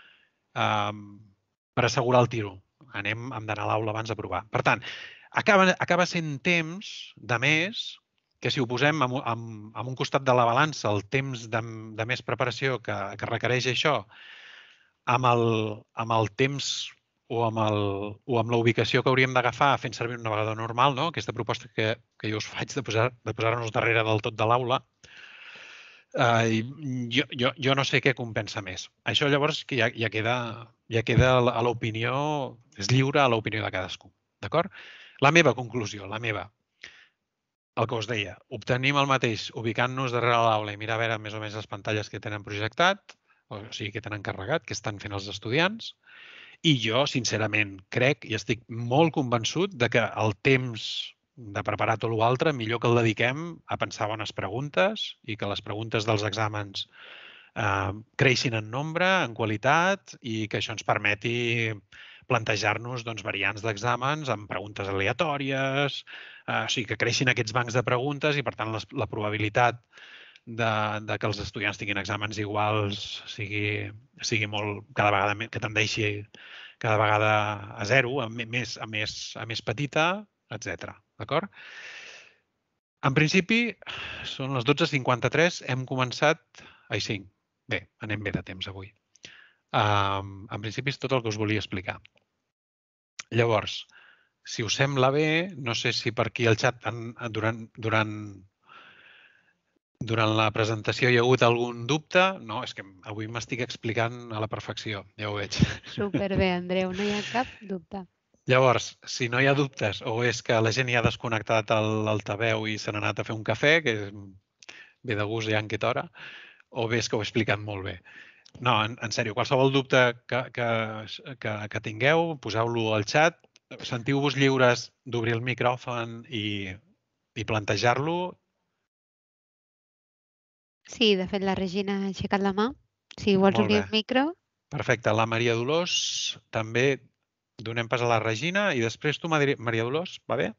per assegurar el tiro, hem d'anar a l'aula abans de provar. Per tant, acaba sent temps de més que si ho posem en un costat de la balança, el temps de més preparació que requereix això, amb el temps o amb la ubicació que hauríem d'agafar fent servir un navegador normal, aquesta proposta que jo us faig de posar-nos darrere del tot de l'aula, jo no sé què compensa més. Això llavors ja queda a l'opinió, és lliure a l'opinió de cadascú. D'acord? La meva conclusió, el que us deia, obtenim el mateix ubicant-nos darrere l'aula i mirar a veure més o menys les pantalles que tenen projectat, o sigui, que tenen carregat, que estan fent els estudiants, i jo, sincerament, crec i estic molt convençut de que el temps de preparar tot l'altre millor que el dediquem a pensar bones preguntes i que les preguntes dels exàmens creixin en nombre, en qualitat i que això ens permeti plantejar-nos variants d'exàmens amb preguntes aleatòries, o sigui, que creixin aquests bancs de preguntes i, per tant, la probabilitat de que els estudiants tinguin exàmens iguals sigui molt, cada vegada més, que tendeixi cada vegada a zero, a més petita, etc. D'acord? En principi, són les 12:53, hem començat... Ai, sí, bé, anem bé de temps avui. En principi és tot el que us volia explicar. Llavors, si us sembla bé, no sé si per aquí al xat durant la presentació hi ha hagut algun dubte. No, és que avui m'estic explicant a la perfecció, ja ho veig. Superbé, Andreu, no hi ha cap dubte. Llavors, si no hi ha dubtes o és que la gent ja ha desconnectat l'altaveu i se n'ha anat a fer un cafè, que ve de gust ja en aquesta hora, o bé és que ho he explicat molt bé. No, en sèrio, qualsevol dubte que tingueu, poseu-lo al xat. Sentiu-vos lliures d'obrir el micròfon i plantejar-lo. Sí, de fet, la Regina ha aixecat la mà. Si vols obrir el micro. Perfecte. La Maria Dolors també donem pas a la Regina i després tu, Maria Dolors, va bé?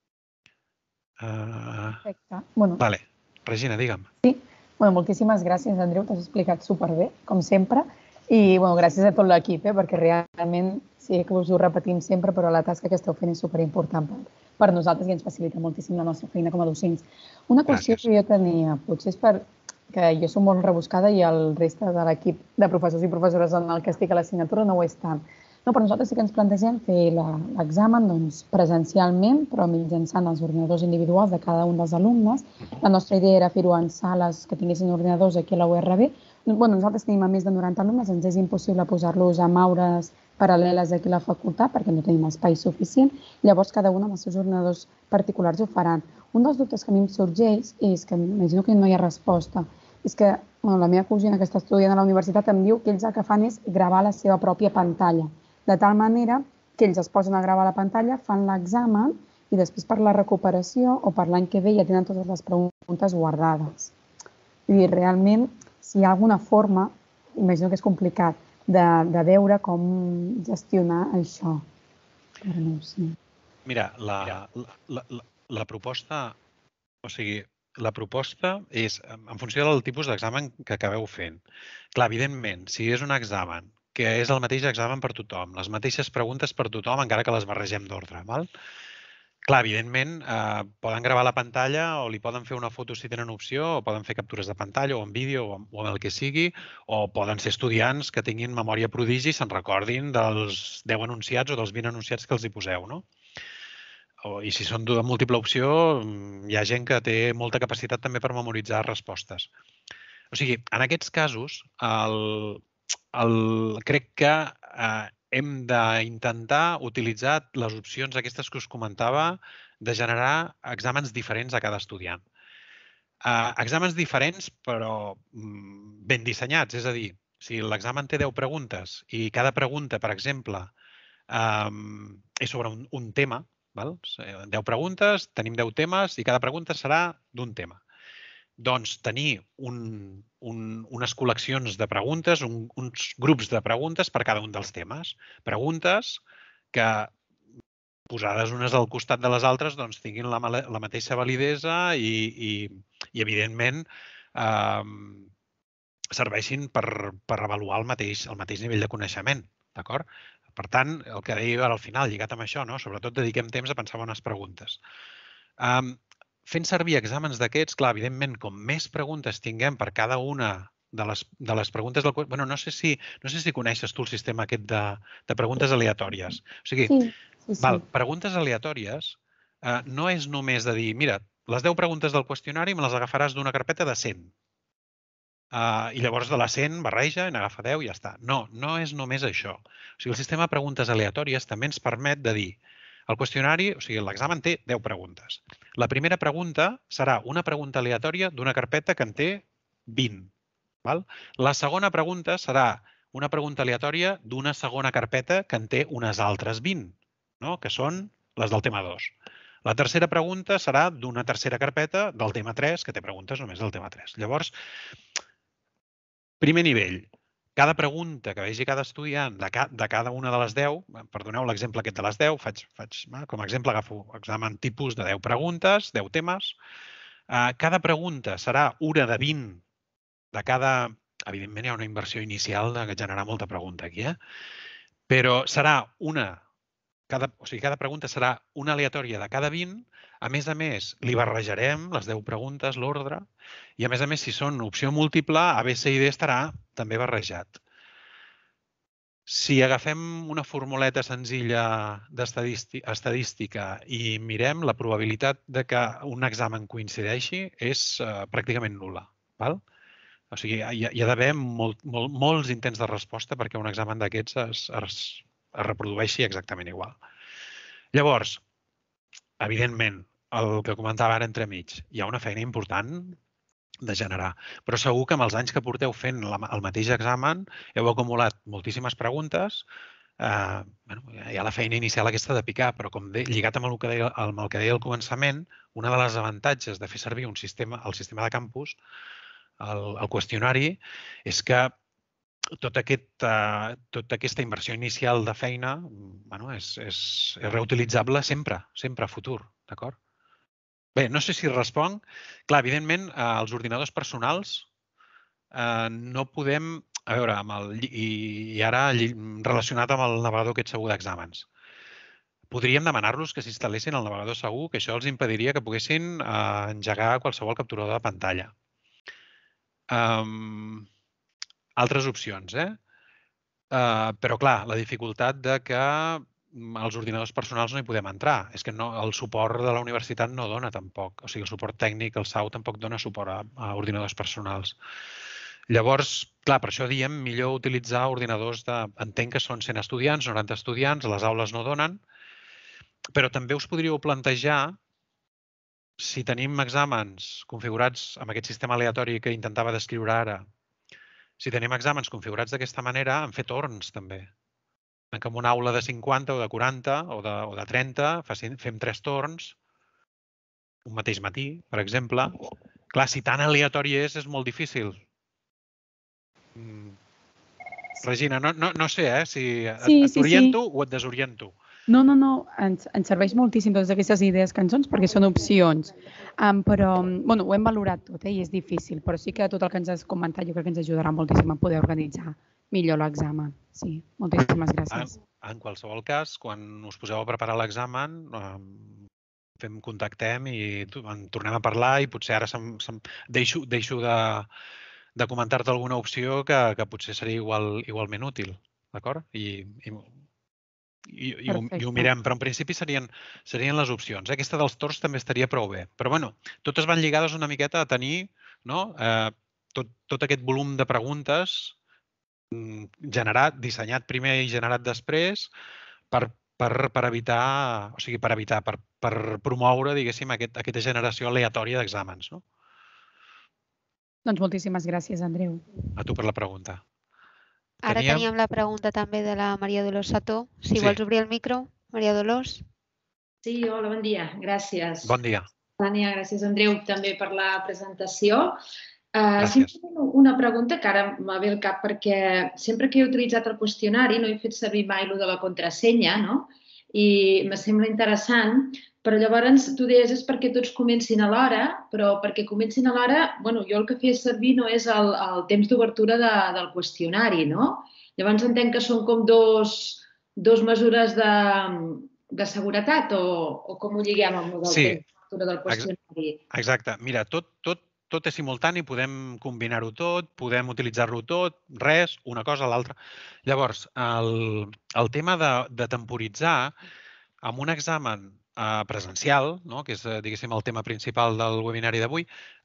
Perfecte. Bueno. Vale. Regina, digue'm. Sí. Bueno, moltíssimes gràcies, Andreu, t'has explicat superbé, com sempre, i bueno, gràcies a tot l'equip, perquè realment, sí que us ho repetim sempre, però la tasca que esteu fent és superimportant per nosaltres i ens facilita moltíssim la nostra feina com a docents. Una qüestió que jo tenia, potser és perquè jo soc molt rebuscada i el resta de l'equip de professors i professores en el que estic a l'assignatura no ho és tant. No, però nosaltres sí que ens plantegem fer l'examen presencialment, però mitjançant els ordinadors individuals de cada un dels alumnes. La nostra idea era fer-ho en sales que tinguessin ordinadors aquí a la URB. Bueno, nosaltres tenim a més de 90 alumnes, ens és impossible posar-los a aures paral·leles aquí a la facultat perquè no tenim espai suficient. Llavors, cada un amb els seus ordinadors particulars ho faran. Un dels dubtes que a mi em sorgeix és que imagino que no hi ha resposta. És que la meva cosina que està estudiant a la universitat em diu que ells el que fan és gravar la seva pròpia pantalla, de tal manera que ells es posen a gravar la pantalla, fan l'examen i després per la recuperació o per l'any que ve ja tenen totes les preguntes guardades. I realment, si hi ha alguna forma, imagino que és complicat, de veure com gestionar això. Però no ho sé. Mira, la proposta, o sigui, la proposta és en funció del tipus d'examen que acabeu fent. Clar, evidentment, si és un examen que és el mateix examen per tothom, les mateixes preguntes per tothom, encara que les barregem d'ordre, val? Clar, evidentment, poden gravar la pantalla o li poden fer una foto si tenen opció, o poden fer captures de pantalla o en vídeo o en el que sigui, o poden ser estudiants que tinguin memòria prodigi i se'n recordin dels 10 enunciats o dels 20 enunciats que els hi poseu, no? I si són de múltiple opció, hi ha gent que té molta capacitat també per memoritzar respostes. O sigui, en aquests casos, crec que hem d'intentar utilitzar les opcions aquestes que us comentava de generar exàmens diferents a cada estudiant. Exàmens diferents, però ben dissenyats. És a dir, si l'examen té 10 preguntes i cada pregunta, per exemple, és sobre un tema, 10 preguntes, tenim 10 temes i cada pregunta serà d'un tema. Doncs tenir unes col·leccions de preguntes, uns grups de preguntes per cada un dels temes. Preguntes que, posades unes al costat de les altres, doncs tinguin la mateixa validesa i evidentment, serveixin per avaluar el mateix nivell de coneixement. D'acord? Per tant, el que deia al final, lligat amb això, sobretot dediquem temps a pensar bones preguntes. Fent servir exàmens d'aquests, clar, evidentment, com més preguntes tinguem per cada una de les preguntes del... Bueno, no sé si coneixes tu el sistema aquest de preguntes aleatòries. O sigui, preguntes aleatòries no és només de dir, mira, les 10 preguntes del qüestionari me les agafaràs d'una carpeta de 100. I llavors de la 100 barreja i n'agafa 10 i ja està. No és només això. O sigui, el sistema de preguntes aleatòries també ens permet de dir, El qüestionari, o sigui, l'examen té 10 preguntes. La primera pregunta serà una pregunta aleatòria d'una carpeta que en té 20. Val? La segona pregunta serà una pregunta aleatòria d'una segona carpeta que en té unes altres 20, no? Que són les del tema 2. La tercera pregunta serà d'una tercera carpeta del tema 3, que té preguntes només del tema 3. Llavors, primer nivell. Cada pregunta que vegi cada estudiant de cada una de les 10, perdoneu l'exemple aquest de les 10, com a exemple agafo examen tipus de 10 preguntes, 10 temes. Cada pregunta serà una de 20 de cada... Evidentment hi ha una inversió inicial de generar molta pregunta aquí, però serà una... O sigui, cada pregunta serà una aleatòria de cada 20. A més, li barrejarem les 10 preguntes, l'ordre, i a més, si són opció múltiple, A, B, C i D estarà també barrejat. Si agafem una formuleta senzilla d'estadística i mirem, la probabilitat de que un examen coincideixi és pràcticament nul·la. Val? O sigui, hi ha d'haver molts intents de resposta perquè un examen d'aquests es reprodueixi exactament igual. Llavors, evidentment, el que comentava ara entremig, hi ha una feina important de generar, però segur que amb els anys que porteu fent el mateix examen heu acumulat moltíssimes preguntes. Hi ha la feina inicial aquesta de picar, però com lligat amb el que deia al començament, una de les avantatges de fer servir el sistema de campus, el qüestionari, és que tota aquesta inversió inicial de feina és reutilitzable sempre a futur, d'acord? Bé, no sé si responc. Clar, evidentment, els ordinadors personals no podem... A veure, i ara relacionat amb el navegador aquest segur d'exàmens. Podríem demanar-los que s'instal·lessin el navegador segur, que això els impediria que poguessin engegar qualsevol capturador de pantalla. Altres opcions, però, clar, la dificultat de que els ordinadors personals no hi podem entrar. És que el suport de la universitat no dona tampoc. O sigui, el suport tècnic, el SAU, tampoc dona suport a ordinadors personals. Llavors, clar, per això diem millor utilitzar ordinadors entenc que són 100 estudiants, 90 estudiants, les aules no donen, però també us podríeu plantejar, si tenim exàmens configurats amb aquest sistema aleatori que intentava descriure ara, si tenim exàmens configurats d'aquesta manera, en fer torns també. Que en una aula de 50 o de 40 o de 30 fem 3 torns, un mateix matí, per exemple. Clar, si tan aleatori és molt difícil. Regina, no sé si et oriento o et desoriento. No, ens serveix moltíssim totes aquestes idees cançons perquè són opcions, però ho hem valorat tot i és difícil, però sí que tot el que ens has comentat jo crec que ens ajudarà moltíssim a poder organitzar millor l'examen. Sí, moltíssimes gràcies. En qualsevol cas, quan us poseu a preparar l'examen, contactem i en tornem a parlar i potser ara deixo de comentar-te alguna opció que potser seria igualment útil, d'acord? I ho mirem, però en principi serien les opcions. Aquesta dels torns també estaria prou bé. Però, bueno, totes van lligades una miqueta a tenir tot aquest volum de preguntes dissenyat primer i generat després per evitar, per promoure, diguéssim, aquesta generació aleatòria d'exàmens. Doncs moltíssimes gràcies, Andreu. A tu per la pregunta. Ara teníem la pregunta també de la Maria Dolors Sató. Si vols obrir el micro, Maria Dolors. Sí, hola, bon dia. Gràcies. Bon dia. Tània, gràcies, Andreu, també per la presentació. Gràcies. Una pregunta que ara m'ha ve al cap perquè sempre que he utilitzat el qüestionari no he fet servir mai el de la contrasenya, no? I me sembla interessant, però llavors tu deies és perquè tots comencin a l'hora, però perquè comencin a l'hora, jo el que feia servir no és el temps d'obertura del qüestionari, no? Llavors entenc que són com dos mesures de seguretat o com ho lliguem amb el temps d'obertura del qüestionari? Exacte. Mira, tot és simultani, podem combinar-ho tot, podem utilitzar-lo tot, res, una cosa, l'altra. Llavors, el tema de temporitzar amb un examen presencial, que és, diguéssim, el tema principal del webinari d'avui,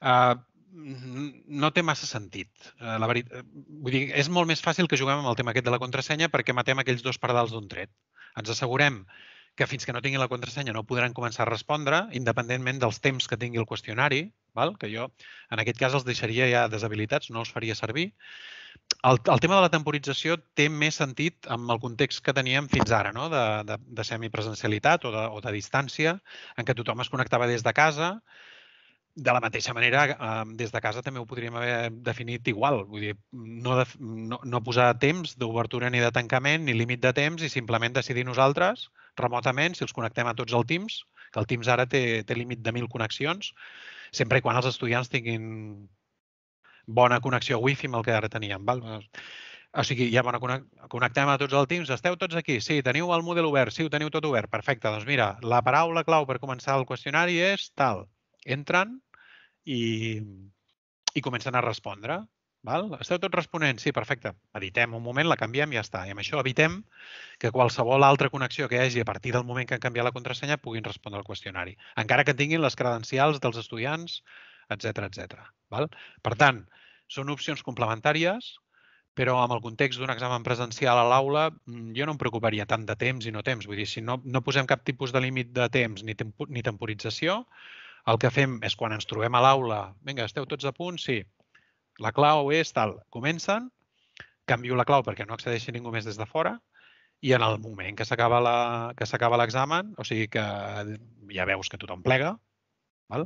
no té massa sentit. Vull dir, és molt més fàcil que juguem amb el tema aquest de la contrasenya perquè matem aquells 2 pardals d'un tret. Ens assegurem que fins que no tinguin la contrasenya no podran començar a respondre, independentment dels temps que tingui el qüestionari, que jo en aquest cas els deixaria ja deshabilitats, no els faria servir. El tema de la temporització té més sentit amb el context que teníem fins ara, no? de semipresencialitat o de distància, en què tothom es connectava des de casa. De la mateixa manera, des de casa també ho podríem haver definit igual. Vull dir, no posar temps d'obertura ni de tancament ni límit de temps i simplement decidir nosaltres, remotament, si els connectem a tots el Teams, que el Teams ara té límit de 1.000 connexions, sempre i quan els estudiants tinguin bona connexió Wi-Fi amb el que ara teníem. Val? O sigui, ja connectem a tots el Teams. Esteu tots aquí? Sí. Teniu el Moodle obert? Sí, ho teniu tot obert. Perfecte. Doncs mira, la paraula clau per començar el qüestionari és tal. Entren i comencen a respondre. Val? Esteu tots responent? Sí, perfecte. Editem un moment, la canviem i ja està. I amb això evitem que qualsevol altra connexió que hi hagi a partir del moment que han canviat la contrasenya puguin respondre al qüestionari, encara que tinguin les credencials dels estudiants, etc. Val? Per tant, són opcions complementàries, però amb el context d'un examen presencial a l'aula jo no em preocuparia tant de temps i no temps. Vull dir, si no posem cap tipus de límit de temps ni temporització, el que fem és quan ens trobem a l'aula, vinga, esteu tots a punt? Sí. La clau és tal. Comencen, canvio la clau perquè no accedeixi ningú més des de fora i en el moment que s'acaba l'examen, o sigui que ja veus que tothom plega, val?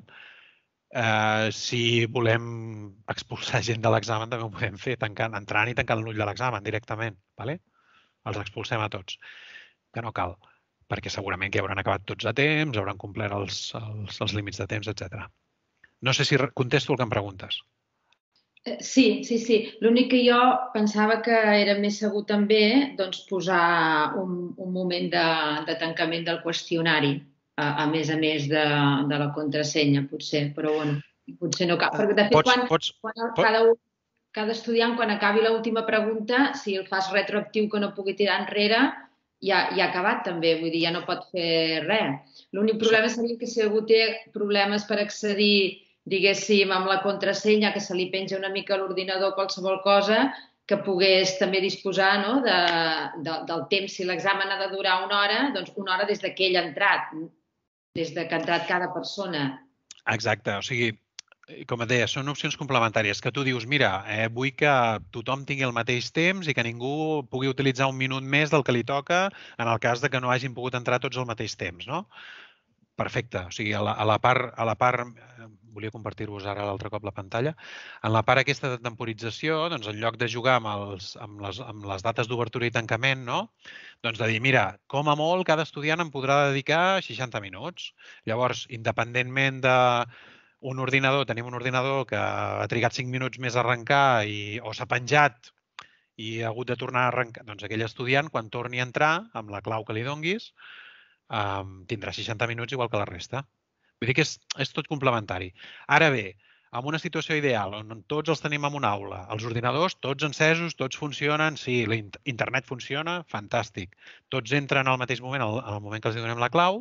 Si volem expulsar gent de l'examen també ho podem fer, entrant i tancant l'ull de l'examen directament. Vale? Els expulsem a tots, que no cal, perquè segurament que hauran acabat tots a temps, hauran complert els límits de temps, etc. No sé si contesto el que em preguntes. Sí. L'únic que jo pensava que era més segur també posar un moment de tancament del qüestionari, a més de la contrasenya, potser, però bueno, potser no cal. Perquè, de fet, cada estudiant, quan acabi l'última pregunta, si el fas retroactiu que no pugui tirar enrere, ja ha acabat també, vull dir, ja no pot fer res. L'únic problema seria que si algú té problemes per accedir, diguéssim, amb la contrasenya, que se li penja una mica a l'ordinador qualsevol cosa, que pogués també disposar del temps. Si l'examen ha de durar una hora, doncs una hora des que ell ha entrat, des que ha entrat cada persona. Exacte, o sigui, com et deia, són opcions complementàries que tu dius, mira, vull que tothom tingui el mateix temps i que ningú pugui utilitzar un minut més del que li toca en el cas de que no hagin pogut entrar tots al mateix temps, no? Perfecte. O sigui, a la part, volia compartir-vos ara l'altre cop la pantalla, en la part aquesta de temporització, doncs en lloc de jugar amb les dates d'obertura i tancament, no? Doncs de dir, mira, com a molt cada estudiant em podrà dedicar 60 minuts. Llavors, independentment d'un ordinador, tenim un ordinador que ha trigat 5 minuts més a arrencar o s'ha penjat i ha hagut de tornar a arrencar, doncs aquell estudiant, quan torni a entrar, amb la clau que li donguis, tindrà 60 minuts igual que la resta. Vull dir que és tot complementari. Ara bé, en una situació ideal on tots els tenim en una aula, els ordinadors tots encesos, tots funcionen, sí, l'internet funciona, fantàstic. Tots entren al mateix moment, al moment que els donem la clau,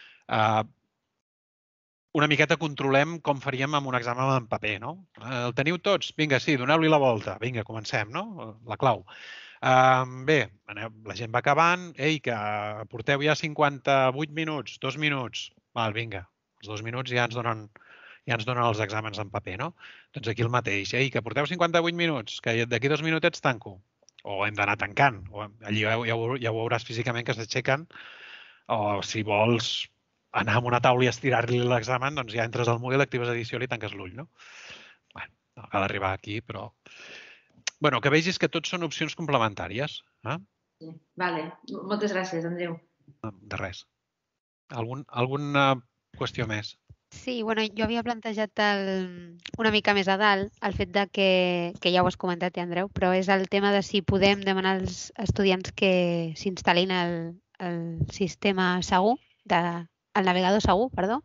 una miqueta controlem com faríem amb un examen en paper, no? El teniu tots? Vinga, sí, doneu-li la volta. Vinga, comencem, no? La clau. Bé, la gent va acabant. Ei, que porteu ja 58 minuts, 2 minuts. Val, vinga, els 2 minuts ja ens donen els exàmens en paper, no? Doncs aquí el mateix. Ei, que porteu 58 minuts, que d'aquí 2 minutets tanco. O hem d'anar tancant. Allí ja ho veuràs físicament que s'aixequen. O si vols anar a una taula i estirar-li l'examen, doncs ja entres al Moodle, actives edició i tanques l'ull, no? Bé, no cal arribar aquí, però... Bueno, que vegis que tots són opcions complementàries. Sí, vale. Moltes gràcies, Andreu. De res. Alguna qüestió més? Sí, bueno, jo havia plantejat una mica més a dalt el fet de que ja ho has comentat, Andreu, però és el tema de si podem demanar als estudiants que s'instal·lin el sistema segur, el navegador segur, perdó,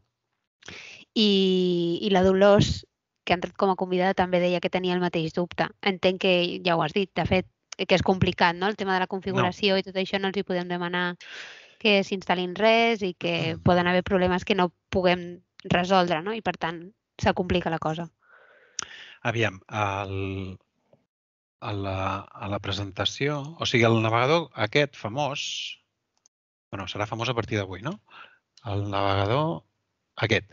i la Dolors, que ha entrat com a convidada, també deia que tenia el mateix dubte. Entenc que ja ho has dit, de fet, que és complicat, no? El tema de la configuració i tot això no els hi podem demanar que s'instal·lin res i que poden haver problemes que no puguem resoldre, no? I per tant, se complica la cosa. Aviam, a la presentació, o sigui, el navegador aquest famós, Bueno, serà famós a partir d'avui, no? El navegador, aquest.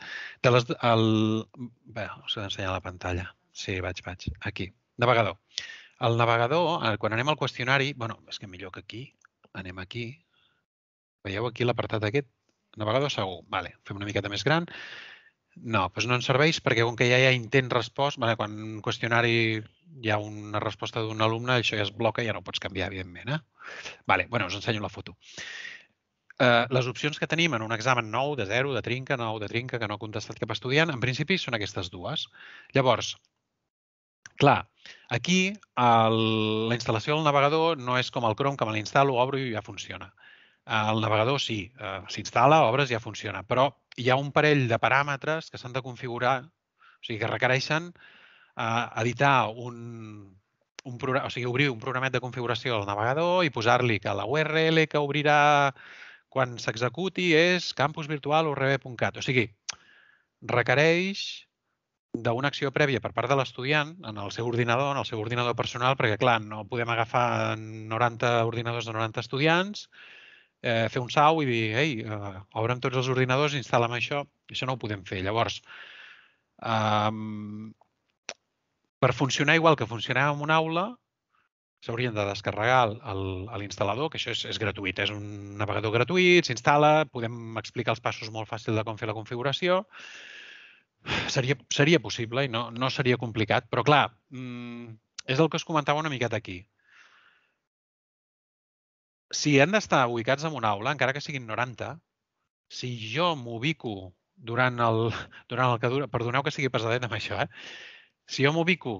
Bé, us he d'ensenyar la pantalla. Sí, vaig. Aquí. Navegador. El navegador, quan anem al qüestionari, bueno, és que millor que aquí, anem aquí. Veieu aquí l'apartat aquest? Navegador segur. Vale, fem una miqueta més gran. No, doncs no ens serveix perquè com que ja hi ha intent-respost, quan en un qüestionari hi ha una resposta d'un alumne, això ja es bloca i ja no ho pots canviar, evidentment. Vale, bueno, us ensenyo la foto. Les opcions que tenim en un examen nou, de 0, de trinca, que no ha contestat cap estudiant, en principi són aquestes dues. Llavors, clar, aquí la instal·lació del navegador no és com el Chrome, que me l'instal·lo, obro i ja funciona. El navegador sí, s'instal·la, obres i ja funciona, però hi ha un parell de paràmetres que s'han de configurar, o sigui, que requereixen editar obrir un programet de configuració del navegador i posar-li que la URL que obrirà quan s'executi és campusvirtual.urb.cat. O sigui, requereix d'una acció prèvia per part de l'estudiant en el seu ordinador personal, perquè, clar, no podem agafar 90 ordinadors de 90 estudiants, fer un sau i dir, ei, obre'm tots els ordinadors, instal·la'm això. Això no ho podem fer. Llavors, per funcionar igual que funcionava en una aula, s'haurien de descarregar l'instal·lador, que això és gratuït, és un navegador gratuït, s'instal·la, podem explicar els passos molt fàcil de com fer la configuració. Seria possible i no seria complicat, però clar, és el que us comentava una miqueta aquí. Si han d'estar ubicats en una aula, encara que siguin 90, si jo m'ubico durant el que dura, perdoneu que sigui pesadet amb això, si jo m'ubico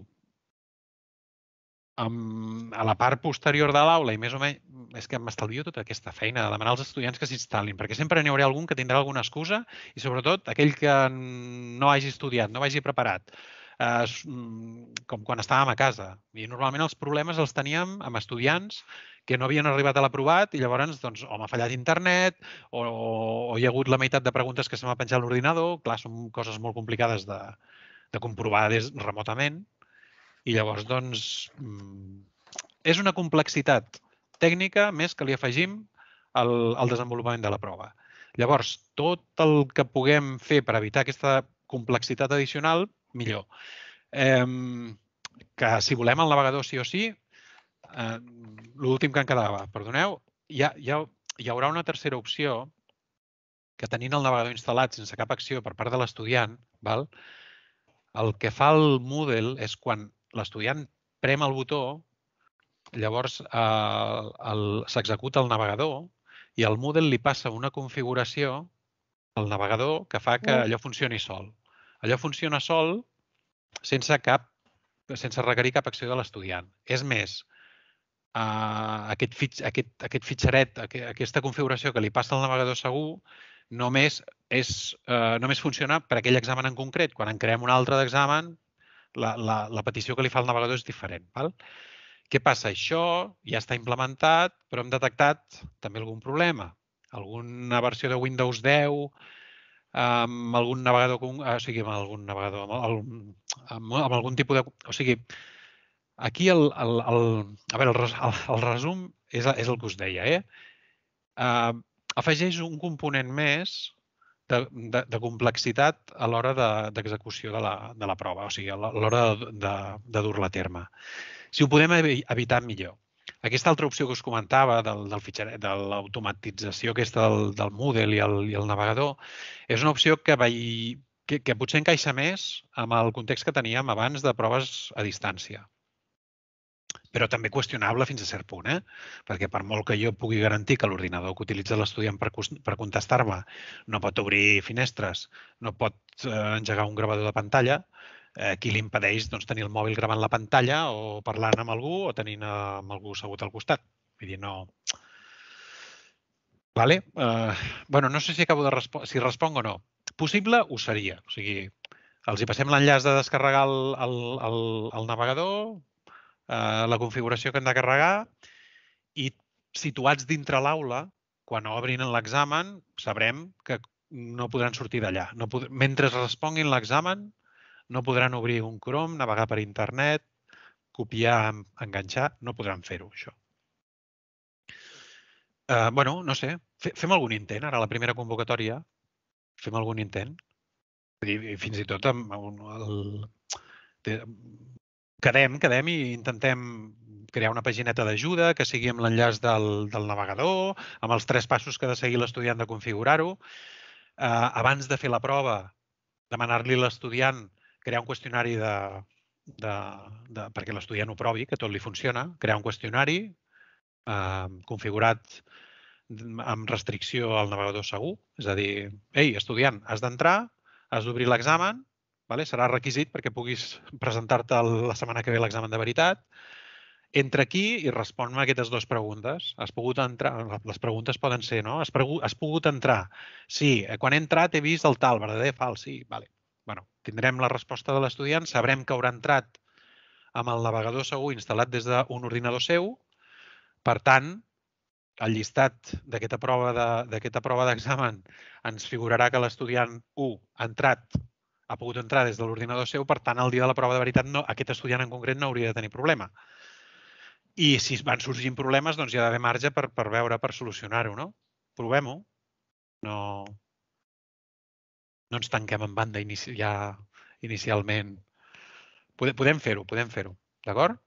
a la part posterior de l'aula i més o menys, és que m'estalvio tota aquesta feina de demanar als estudiants que s'instal·lin, perquè sempre n'hi haurà algun que tindrà alguna excusa i sobretot aquell que no hagi estudiat, no vagi preparat, com quan estàvem a casa. I normalment els problemes els teníem amb estudiants que no havien arribat a l'aprovat i llavors doncs, o m'ha fallat internet o hi ha hagut la meitat de preguntes que se m'ha penjat l'ordinador. Clar, són coses molt complicades de comprovar remotament. I llavors, doncs, és una complexitat tècnica més que li afegim al desenvolupament de la prova. Llavors, tot el que puguem fer per evitar aquesta complexitat addicional, millor. Que si volem el navegador sí o sí, l'últim que em quedava, perdoneu, hi haurà una tercera opció que tenint el navegador instal·lat sense cap acció per part de l'estudiant, el que fa el Moodle és quan l'estudiant prem el botó, llavors s'executa el navegador i el Moodle li passa una configuració al navegador que fa que allò funcioni sol. Allò funciona sol sense requerir cap acció de l'estudiant. És més, aquest fitxeret, aquesta configuració que li passa al navegador segur, només funciona per aquell examen en concret. Quan en creem un altre d'examen, la petició que li fa el navegador és diferent. Què passa? Això ja està implementat, però hem detectat també algun problema. Alguna versió de Windows 10, amb algun navegador, o sigui, amb algun navegador, amb algun tipus de... O sigui, aquí el resum és el que us deia. Afegeix un component més de complexitat a l'hora d'execució de la prova, o sigui, a l'hora de dur-la a terme. Si ho podem evitar, millor. Aquesta altra opció que us comentava de l'automatització aquesta del Moodle i el navegador és una opció que potser encaixa més amb el context que teníem abans de proves a distància. Però també qüestionable fins a cert punt, perquè per molt que jo pugui garantir que l'ordinador que utilitza l'estudiant per contestar-me no pot obrir finestres, no pot engegar un gravador de pantalla, qui li impedeix tenir el mòbil gravant la pantalla o parlant amb algú o tenint amb algú assegut al costat. Vull dir, no... Bueno, no sé si acabo de si responc o no. Possible ho seria. O sigui, els hi passem l'enllaç de descarregar el navegador, la configuració que hem de carregar i situats dintre l'aula, quan obrin l'examen, sabrem que no podran sortir d'allà. Mentre responguin l'examen, no podran obrir un Chrome, navegar per internet, copiar, enganxar, no podran fer-ho, això. Bueno, no sé, fem algun intent, ara a la primera convocatòria, fem algun intent. I fins i tot quedem i intentem crear una pagineta d'ajuda que sigui amb l'enllaç del navegador, amb els 3 passos que ha de seguir l'estudiant de configurar-ho. Abans de fer la prova, demanar-li a l'estudiant crear un qüestionari perquè l'estudiant ho provi, que tot li funciona, crear un qüestionari configurat amb restricció al navegador segur, és a dir, ei, estudiant, has d'entrar, has d'obrir l'examen, serà requisit perquè puguis presentar-te la setmana que ve l'examen de veritat. Entra aquí i respon-me aquestes 2 preguntes. Has pogut entrar? Les preguntes poden ser, no? Has pogut entrar? Sí. Quan he entrat he vist el tal, verdader, fals? Sí. Vale. Bueno, tindrem la resposta de l'estudiant, sabrem que haurà entrat amb el navegador segur instal·lat des d'un ordinador seu. Per tant, el llistat d'aquesta prova d'examen ens figurarà que l'estudiant 1 ha pogut entrar des de l'ordinador seu, per tant, el dia de la prova de veritat aquest estudiant en concret no hauria de tenir problema. I si van sorgint problemes, doncs hi ha d'haver marge per veure, per solucionar-ho, no? Provem-ho. No ens tanquem en banda ja inicialment. Podem fer-ho, d'acord?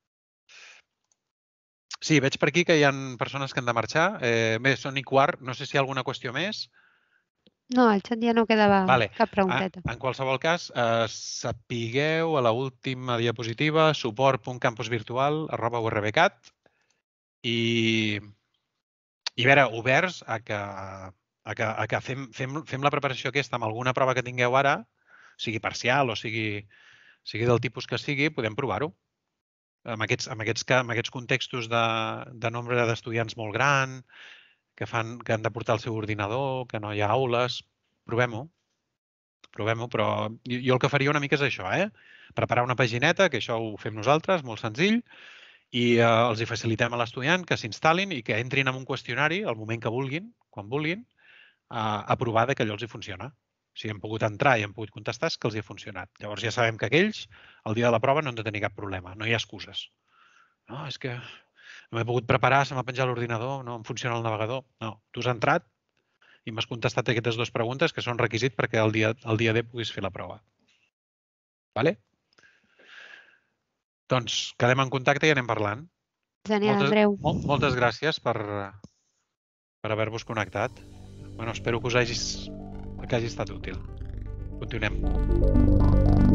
Sí, veig per aquí que hi ha persones que han de marxar. Bé, són 1:15. No sé si hi ha alguna qüestió més. No, al xat ja no quedava cap pregunteta. En qualsevol cas, sapigueu a l'última diapositiva support.campusvirtual@urbcat i a veure, oberts a que fem la preparació aquesta amb alguna prova que tingueu ara, sigui parcial o sigui del tipus que sigui, podem provar-ho. Amb aquests contextos de nombre d'estudiants molt gran, que han de portar el seu ordinador, que no hi ha aules, provem-ho, però jo el que faria una mica és això, preparar una pagineta, que això ho fem nosaltres, molt senzill, i els hi facilitem a l'estudiant que s'instal·lin i que entrin en un qüestionari al moment que vulguin, quan vulguin, a provar que allò els hi funciona. Si han pogut entrar i han pogut contestar, és que els hi ha funcionat. Llavors ja sabem que aquells, el dia de la prova, no han de tenir cap problema, no hi ha excuses. No, és que no m'he pogut preparar, se m'ha penjat l'ordinador, no em funciona el navegador. No, tu has entrat i m'has contestat aquestes 2 preguntes que són requisit perquè el dia D puguis fer la prova. Vale? Doncs quedem en contacte i anem parlant. Genial, Andreu. Moltes gràcies per haver-vos connectat. Bueno, espero que us hagi estat útil. Continuem.